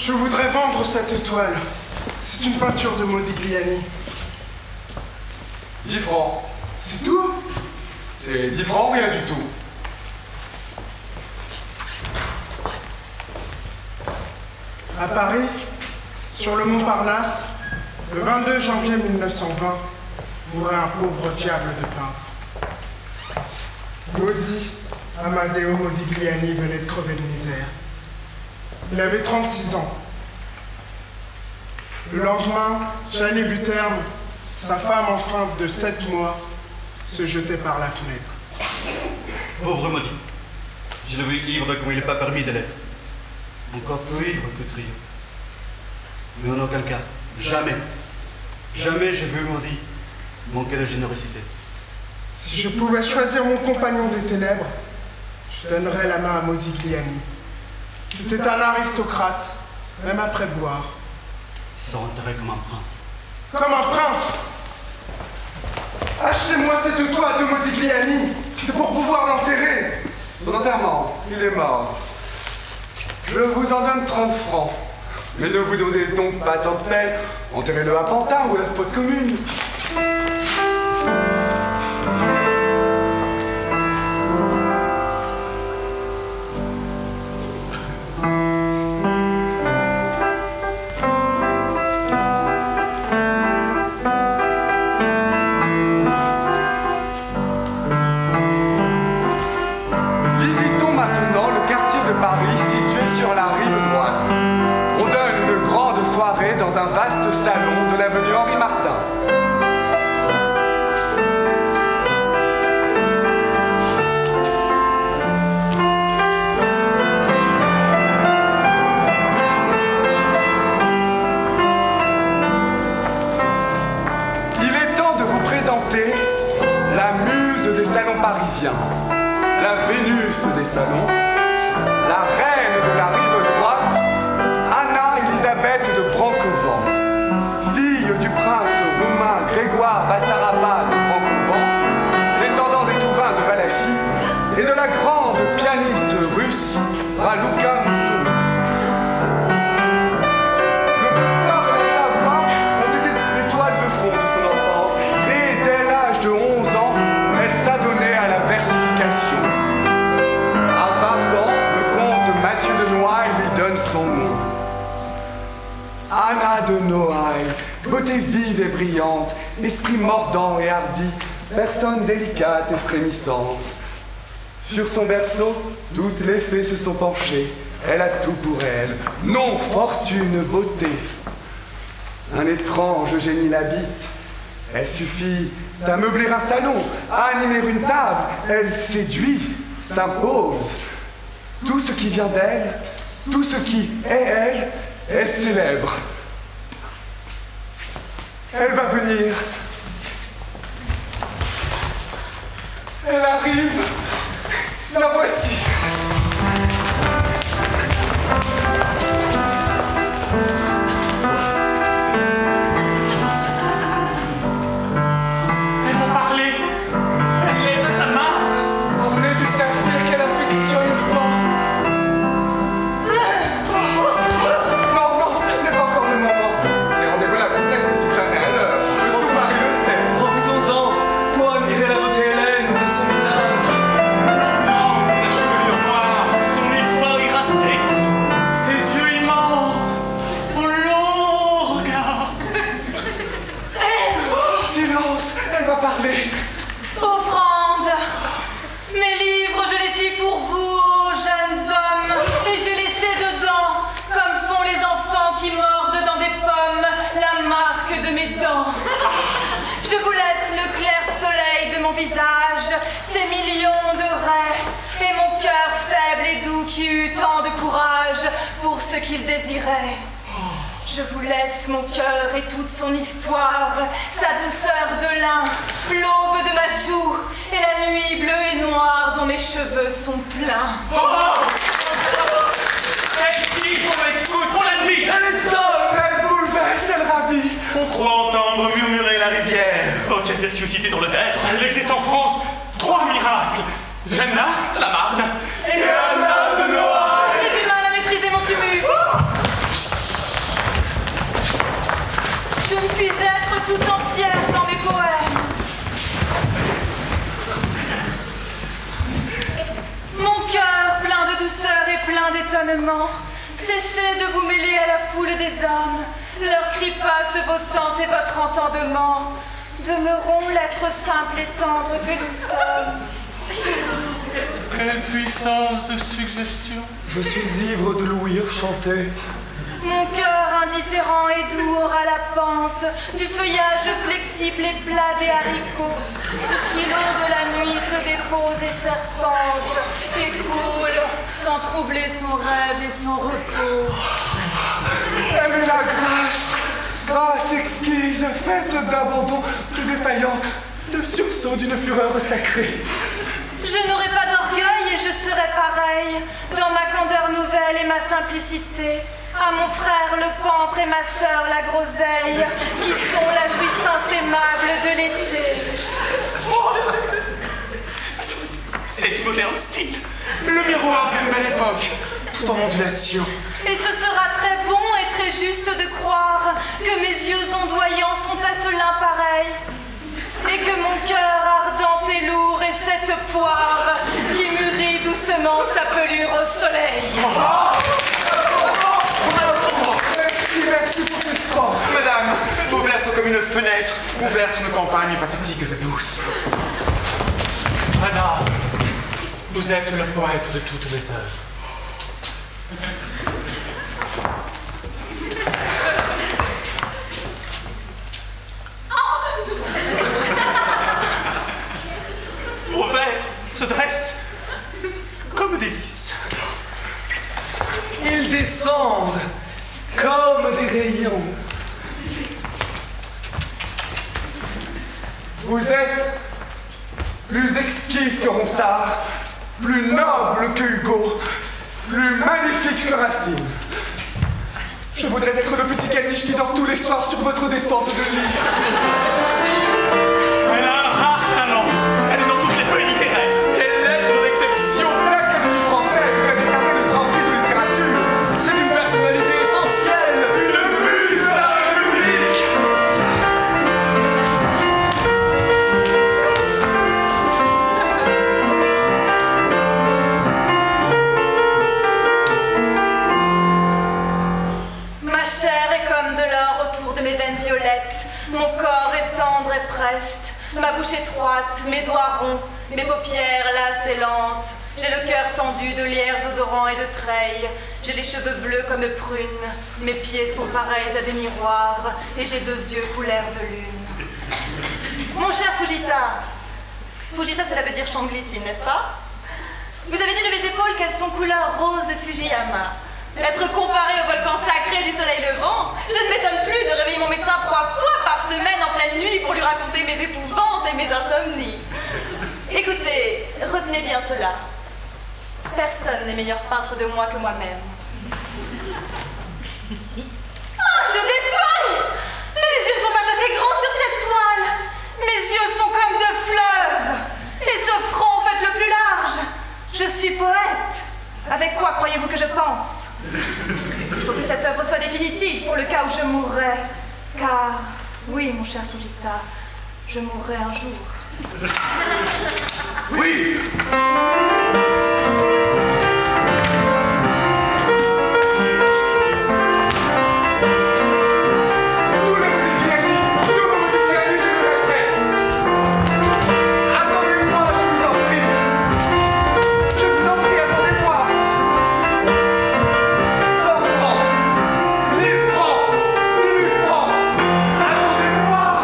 Je voudrais vendre cette toile. C'est une peinture de Modigliani. 10 francs. C'est tout? C'est 10 francs, rien du tout. À Paris, sur le Montparnasse, le 22 janvier 1920, mourait un pauvre diable de peintre. Maudit, Amadeo Modigliani venait de crever de misère. Il avait 36 ans. Le lendemain, Jeanne Buterne, sa femme enceinte de 7 mois, se jetait par la fenêtre. Pauvre maudit. Je l'ai vu ivre comme il n'est pas permis de l'être. Encore plus ivre que trio. Mais en aucun cas, jamais, jamais j'ai vu maudit manquer de générosité. Si je pouvais choisir mon compagnon des ténèbres, je donnerais la main à Modigliani. C'était un aristocrate, même après boire. Il s'est enterré comme un prince. Comme un prince! Achetez-moi cette toile de Modigliani, c'est pour pouvoir l'enterrer. Son enterrement, il est mort. Je vous en donne 30 francs. Mais ne vous donnez donc pas tant de peine. Enterrez-le à Pantin ou à la fosse commune. Visitons maintenant le quartier de Paris situé sur la rive droite. On donne une grande soirée dans un vaste salon de l'avenue Henri Martin. Il est temps de vous présenter la muse des salons parisiens, la Vénus des salons, la reine de la rive droite, Anna-Elisabeth de Brancovan, fille du prince roumain Grégoire Bassaraba de Brancovan, descendant des souverains de Valachie, et de la grande pianiste russe Raluca Moussourous. Le Bosphore et la Savoie ont été l'étoile de fond de son enfance, et dès l'âge de 11 ans, elle s'adonnait à la versification. À 20 ans, le comte Mathieu de Noailles lui donne son nom. Anna de Noailles, beauté vive et brillante, esprit mordant et hardi, personne délicate et frémissante. Sur son berceau, toutes les fées se sont penchées. Elle a tout pour elle. Nom, fortune, beauté. Un étrange génie l'habite. Elle suffit d'ameubler un salon, à animer une table. Elle séduit, s'impose. Tout ce qui vient d'elle, tout ce qui est elle, est célèbre. Elle va venir. Elle arrive. La voici. Elle va parler. Elle lève sa main. Ornée du saphir qu'elle affectionne tant. Non, non, ce n'est pas encore le moment. Les rendez-vous là, contexte ne sont jamais à l'heure. Le tout mari le sait. Profitons-en pour admirer la beauté hélène de son visage. Non, sa chevelure noire, son effort iracé, ses yeux immenses, au long regard. Silence, elle va parler. Offrande. Mes livres, je les fis pour vous, jeunes hommes, et j'ai laissé dedans, comme font les enfants qui mordent dans des pommes, la marque de mes dents. Je vous laisse le clair soleil de mon visage, ces millions de raies, et mon cœur faible et doux qui eut tant de courage pour ce qu'il désirait. Je vous laisse mon cœur et toute son histoire, sa douceur de lin, l'aube de ma joue et la nuit bleue et noire dont mes cheveux sont pleins. Ici, on l'admire. Elle est donne, elle bouleverse, elle ravit. On croit entendre murmurer la rivière. Oh, quelle virtuosité dans le verre. Il existe en France 3 miracles. Jeanne d'Arc, la Marne. Et Anna de Noailles. J'ai du mal à maîtriser mon tumulte. tout entière dans mes poèmes. Mon cœur plein de douceur et plein d'étonnement, cessez de vous mêler à la foule des hommes. Leurs cris passent vos sens et votre entendement. Demeurons l'être simple et tendre que nous sommes. Quelle puissance de suggestion! Je suis ivre de l'ouïr chanter. Mon cœur indifférent et doux aura la pente du feuillage flexible et plat des haricots, sur qui l'eau de la nuit se dépose et serpente, et coule sans troubler son rêve et son repos. Elle est la grâce exquise, faite d'abandon, de défaillance, de sursaut d'une fureur sacrée. Je n'aurai pas d'orgueil et je serai pareil, dans ma candeur nouvelle et ma simplicité, à mon frère le pampre et ma sœur la groseille, qui sont la jouissance aimable de l'été. C'est du moderne style, le miroir d'une belle époque, tout en ondulation. Et ce sera très bon et très juste de croire que mes yeux ondoyants sont à cela pareils, et que mon cœur ardent et lourd est cette poire qui mûrit doucement sa pelure au soleil. Merci pour ce strophe. Madame, vos vers sont comme une fenêtre ouverte sur nos campagnes pathétiques et douces. Anna, vous êtes le poète de toutes les heures. Vos vers se dressent comme des lys. Ils descendent comme des rayons. Vous êtes plus exquise que Ronsard, plus noble que Hugo, plus magnifique que Racine. Je voudrais être le petit caniche qui dort tous les soirs sur votre descente de lit. Elle a un rare talent. Elle est dans toutes les feuilles littéraires. Quelle lettre d'exception! L'Académie française lui a décerné le Grand Prix de littérature. C'est une personnalité essentielle. Une muse de la République. Ma chair est comme de l'or autour de mes veines violettes, mon corps est tendre et preste, ma bouche étroite, mes doigts ronds, mes paupières lasses et lentes. J'ai le cœur tendu de lierres odorants et de treilles, j'ai les cheveux bleus comme prunes, mes pieds sont pareils à des miroirs, et j'ai 2 yeux couleur de lune. Mon cher Fujita, Fujita cela veut dire champ de glycine, n'est-ce pas? Vous avez dit de mes épaules qu'elles sont couleur rose de Fujiyama. Être comparé au volcan sacré du soleil levant, je ne m'étonne plus de réveiller mon médecin 3 fois par semaine en pleine nuit pour lui raconter mes épouvantes et mes insomnies. Écoutez, retenez bien cela. Personne n'est meilleur peintre de moi que moi-même. Ah, je défaille! Mes yeux ne sont pas assez grands sur cette toile. Mes yeux sont comme 2 fleuves. Et ce front fait le plus large. Je suis poète. Avec quoi croyez-vous que je pense? Il faut que cette œuvre soit définitive pour le cas où je mourrais. Car, oui, mon cher Fujita, je mourrai un jour. Oui! Tous les Modigliani, je le l'achète. Attendez-moi, je vous en prie. Je vous en prie, attendez-moi. 100 francs, 1000 francs, 10 000 francs. Attendez-moi.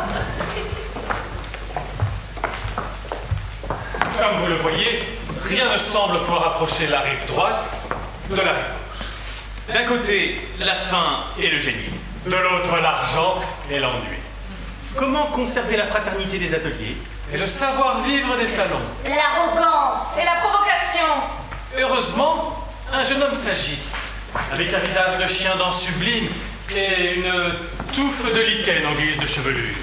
Comme vous le voyez, rien ne semble pouvoir approcher la rive droite de la rive gauche. D'un côté, la faim et le génie. De l'autre, l'argent et l'ennui. Comment conserver la fraternité des ateliers? Et le savoir-vivre des salons. L'arrogance. Et la provocation. Heureusement, un jeune homme s'agit, avec un visage de chien dents sublime et une touffe de lichen en guise de chevelure.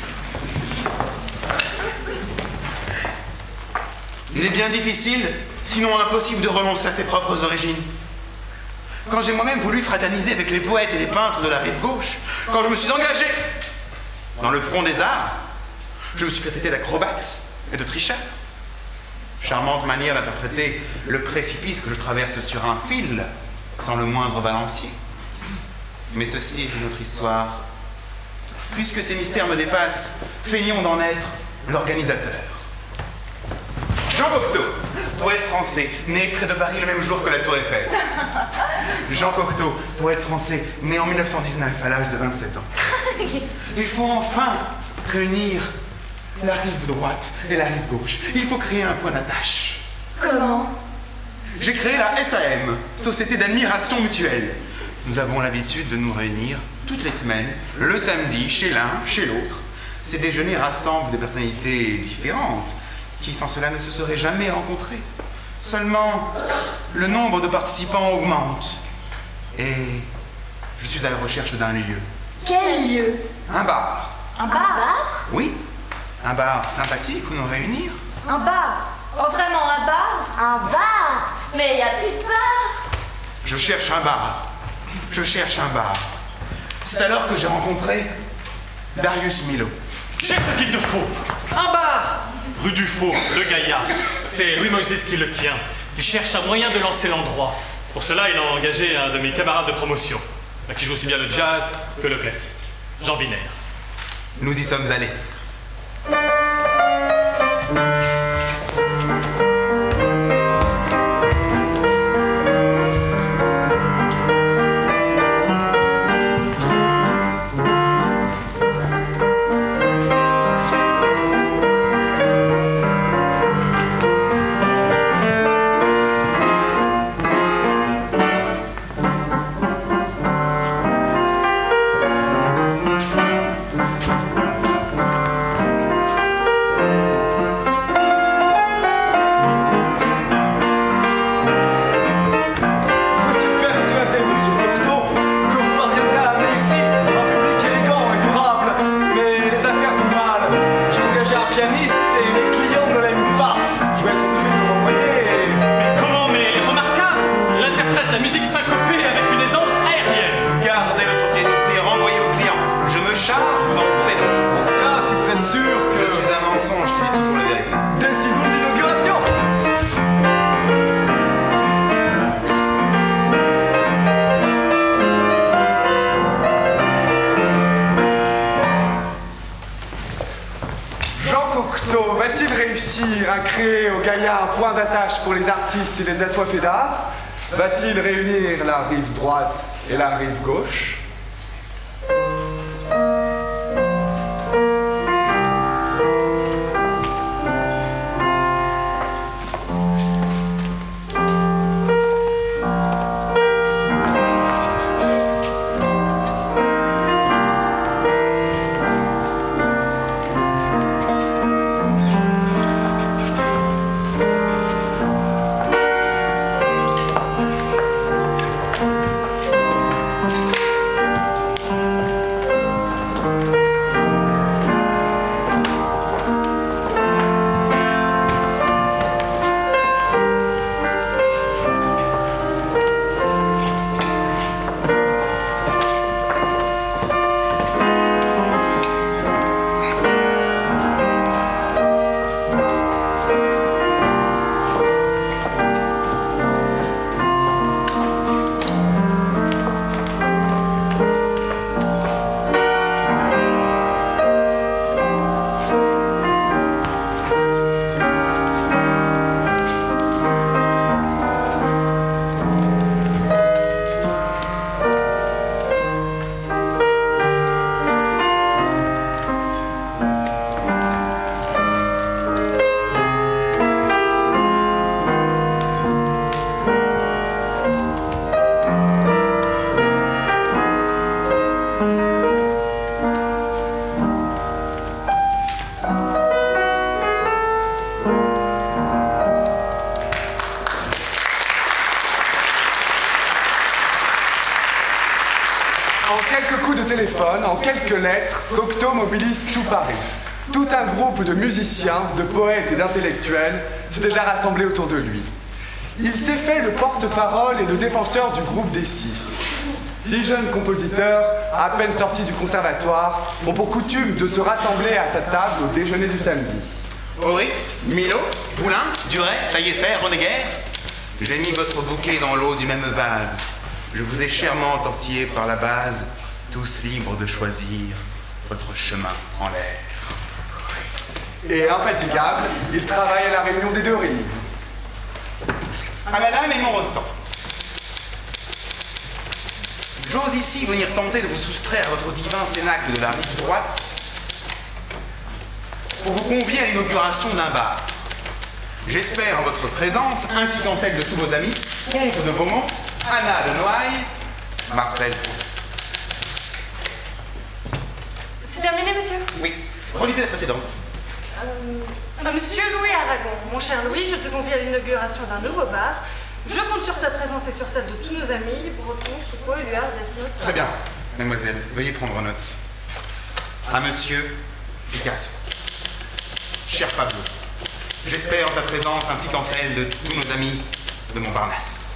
Il est bien difficile, sinon impossible de renoncer à ses propres origines. Quand j'ai moi-même voulu fraterniser avec les poètes et les peintres de la rive gauche, quand je me suis engagé Dans le front des arts, je me suis fait traiter d'acrobate et de tricheur. Charmante manière d'interpréter le précipice que je traverse sur un fil, sans le moindre balancier. Mais ceci est une autre histoire. Puisque ces mystères me dépassent, feignons d'en être l'organisateur. Jean Cocteau, poète français, né près de Paris le même jour que la Tour Eiffel. Jean Cocteau, poète français, né en 1919 à l'âge de 27 ans. Il faut enfin réunir la rive droite et la rive gauche. Il faut créer un point d'attache. Comment? J'ai créé la SAM, Société d'admiration mutuelle. Nous avons l'habitude de nous réunir toutes les semaines, le samedi, chez l'un, chez l'autre. Ces déjeuners rassemblent des personnalités différentes, qui sans cela ne se seraient jamais rencontrées. Seulement, le nombre de participants augmente. Et je suis à la recherche d'un lieu. Quel lieu? Un bar. Un bar? Oui, un bar sympathique où nous réunir. Un bar? Oh, vraiment, un bar? Un bar? Mais il n'y a plus de bar. Je cherche un bar. Je cherche un bar. C'est alors que j'ai rencontré Darius Milhaud. J'ai ce qu'il te faut. Un bar! Rue du Faux, le Gaillard. C'est Louis Moïse qui le tient. Il cherche un moyen de lancer l'endroit. Pour cela, il a engagé un de mes camarades de promotion, qui joue aussi bien le jazz que le classique. Jean Binaire. Nous y sommes allés. Pour les artistes et les assoiffés d'art, va-t-il réunir la rive droite et la rive gauche? En quelques lettres, Cocteau mobilise tout Paris. Tout un groupe de musiciens, de poètes et d'intellectuels s'est déjà rassemblé autour de lui. Il s'est fait le porte-parole et le défenseur du groupe des 6. 6 jeunes compositeurs, à peine sortis du conservatoire, ont pour coutume de se rassembler à sa table au déjeuner du samedi. Horry, Milo, Poulain, Duret, Taillefer, Honegger, j'ai mis votre bouquet dans l'eau du même vase. Je vous ai chèrement tortillé par la base, tous libres de choisir votre chemin en l'air. Et infatigable, il travaille à la réunion des deux rives. À madame et mon restant. J'ose ici venir tenter de vous soustraire à votre divin cénacle de la rive droite pour vous convier à l'inauguration d'un bar. J'espère en votre présence, ainsi qu'en celle de tous vos amis, Comte de Beaumont, Anna de Noailles, Marcel Proust. C'est terminé, monsieur? Oui, relisez la précédente. Monsieur Louis Aragon, mon cher Louis, je te convie à l'inauguration d'un nouveau bar. Je compte sur ta présence et sur celle de tous nos amis, Breton, Soupeau, Éluard, Desnotes. Très bien, mademoiselle, veuillez prendre note. À monsieur Picasso. Cher Pablo, j'espère en ta présence ainsi qu'en celle de tous nos amis de Montparnasse.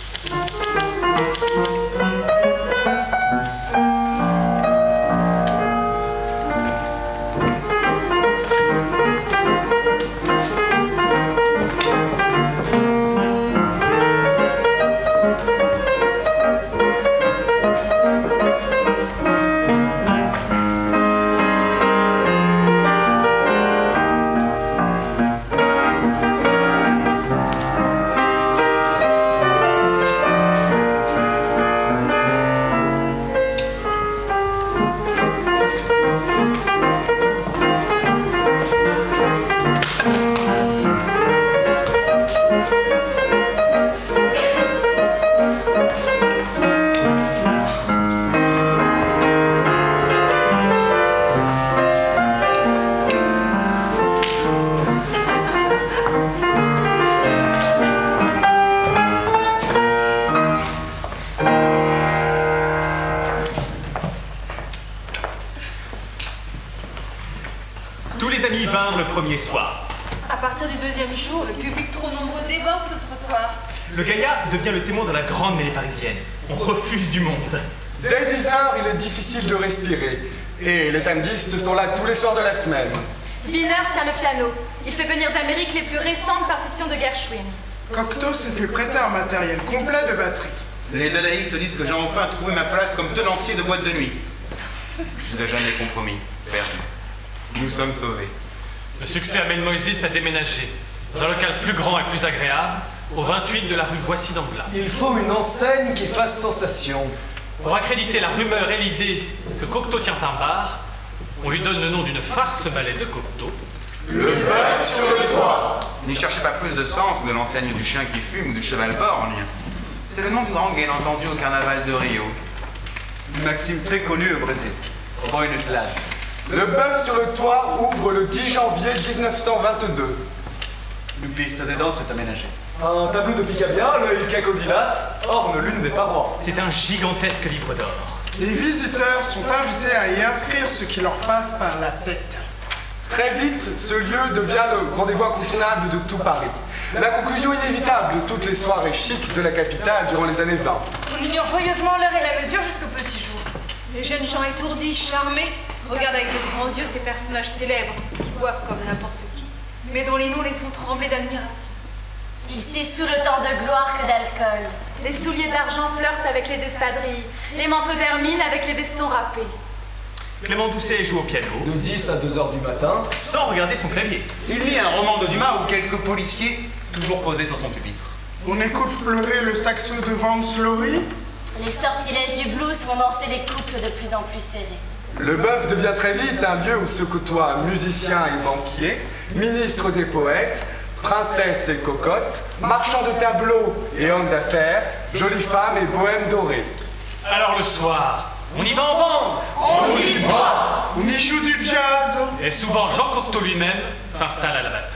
Premier soir. À partir du deuxième jour, le public trop nombreux déborde sur le trottoir. Le gaillard devient le témoin de la grande mêlée parisienne. On refuse du monde. Dès 10 h, il est difficile de respirer. Et les samedistes sont là tous les soirs de la semaine. Wiener tient le piano. Il fait venir d'Amérique les plus récentes partitions de Gershwin. Cocteau s'est fait prêter un matériel complet de batterie. Les dadaïstes disent que j'ai enfin trouvé ma place comme tenancier de boîte de nuit. Je suis à jamais compromis, perdu. Nous sommes sauvés. Le succès amène Moïse à déménager dans un local plus grand et plus agréable, au 28 de la rue Boissy d'Anglas. Il faut une enseigne qui fasse sensation. Pour accréditer la rumeur et l'idée que Cocteau tient un bar, on lui donne le nom d'une farce ballet de Cocteau. Le bœuf sur le toit. N'y cherchez pas plus de sens que de l'enseigne du chien qui fume ou du cheval borgne. C'est le nom d'une rengaine entendue au carnaval de Rio. Une maxime très connue au Brésil. Comment une clade. Le bœuf sur le toit ouvre le 10 janvier 1922. Une piste des danses est aménagée. Un tableau de Picabia, l'œil cacodilate, orne l'une des parois. C'est un gigantesque livre d'or. Les visiteurs sont invités à y inscrire ce qui leur passe par la tête. Très vite, ce lieu devient le rendez-vous incontournable de tout Paris. La conclusion inévitable de toutes les soirées chics de la capitale durant les années 20. On ignore joyeusement l'heure et la mesure jusqu'au petit jour. Les jeunes gens étourdis, charmés, regardent avec de grands yeux ces personnages célèbres qui boivent comme n'importe qui, mais dont les noms les font trembler d'admiration. Ils s'essouent autant de gloire que d'alcool. Les souliers d'argent flirtent avec les espadrilles, les manteaux d'hermine avec les vestons râpés. Clément Doucet joue au piano. De 10 à 2 h du matin. Sans regarder son clavier. Il lit un roman de Dumas ou quelques policiers toujours posés sur son pupitre. On écoute pleurer le saxo de Vance Laurie. Les sortilèges du blues font danser les couples de plus en plus serrés. Le bœuf devient très vite un lieu où se côtoient musiciens et banquiers, ministres et poètes, princesses et cocottes, marchands de tableaux et hommes d'affaires, jolies femmes et bohèmes dorés. Alors le soir, on y va en bande. On y va. On y joue du jazz. Et souvent Jean Cocteau lui-même s'installe à la batterie.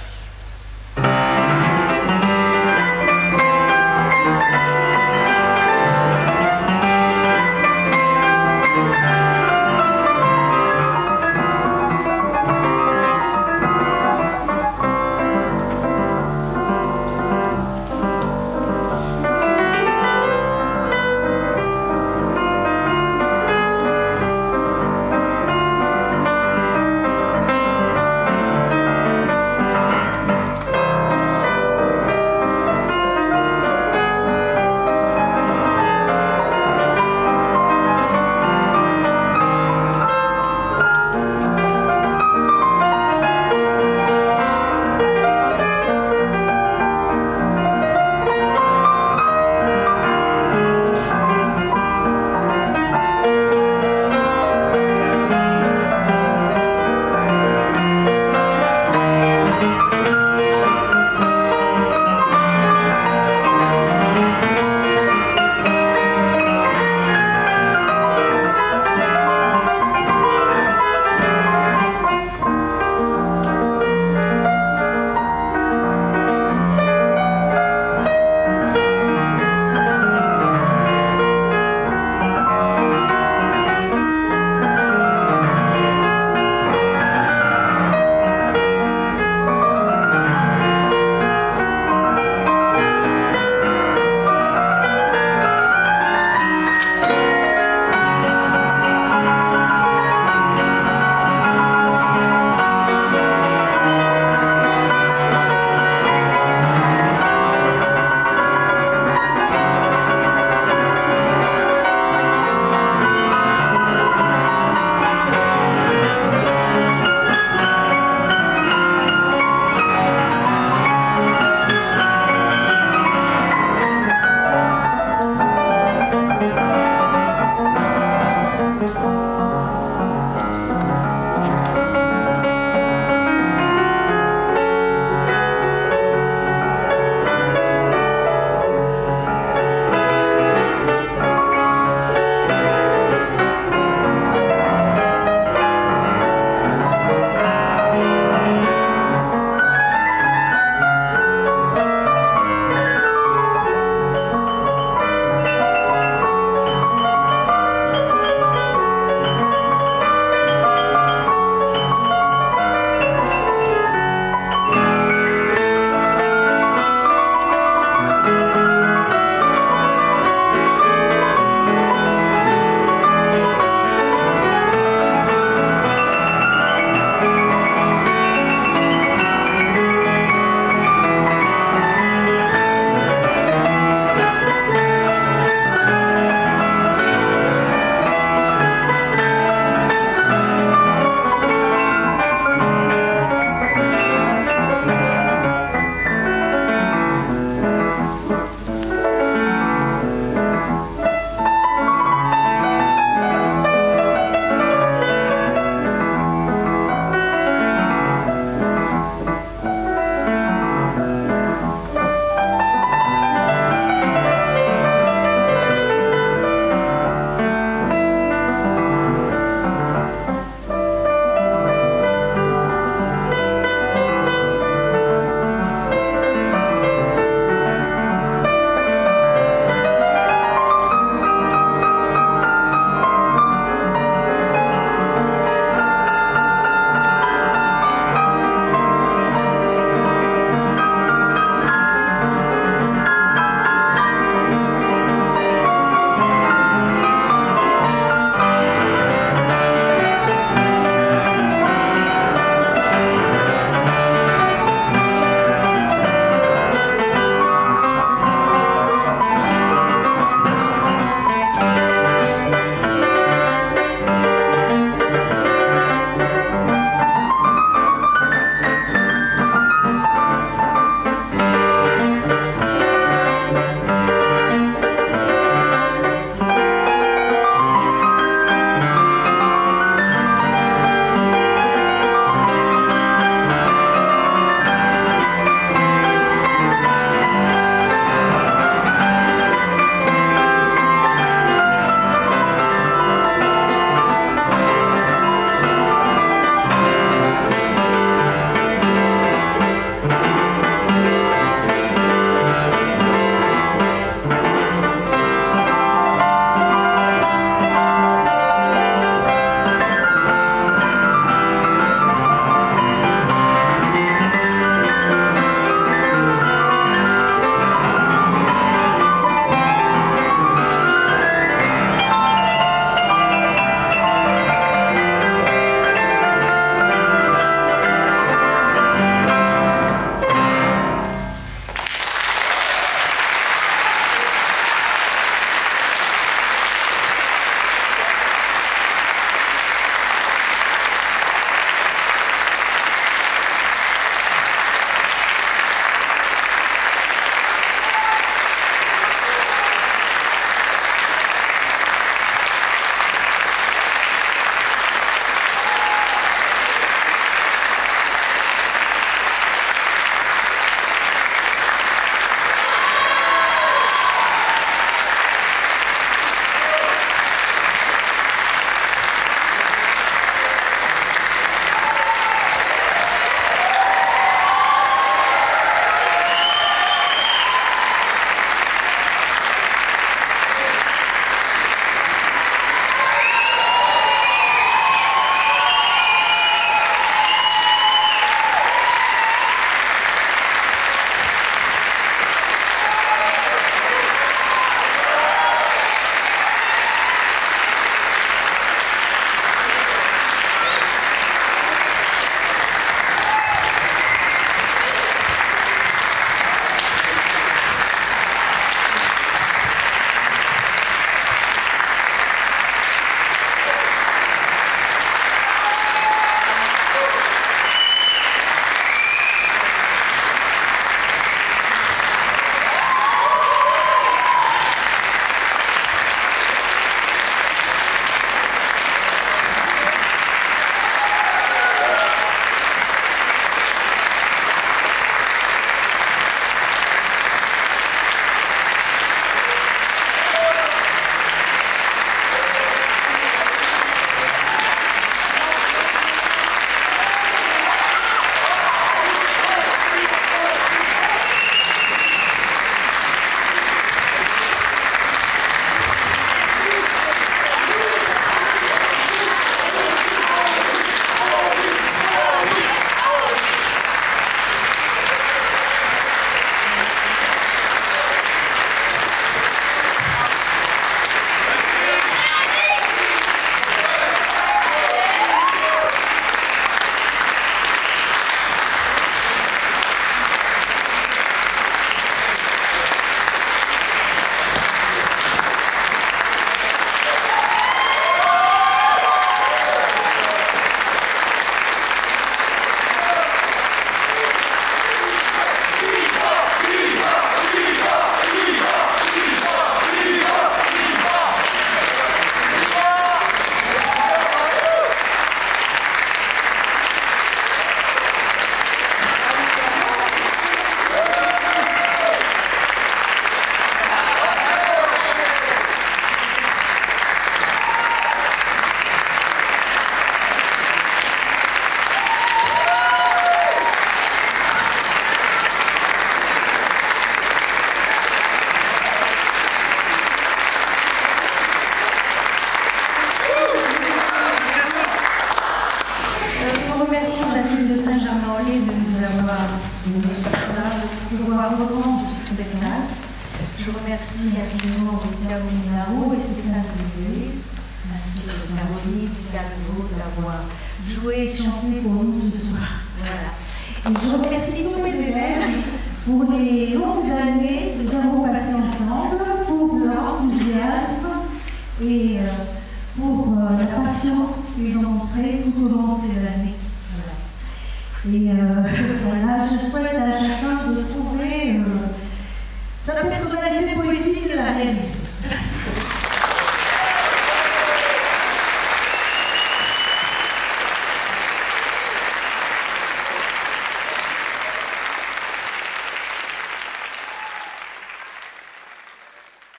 d'avoir aimé ça, de pouvoir reprendre ce spectacle. Je remercie infiniment Caroline Minaro et Stéphane Rivet, ainsi que Caroline Calvo d'avoir joué et chanté pour nous ce soir. Voilà. Et je remercie tous mes élèves pour les longues années que nous avons passées ensemble, pour leur enthousiasme et pour la passion qu'ils ont montrée tout au long de ces années. Voilà. Et voilà, je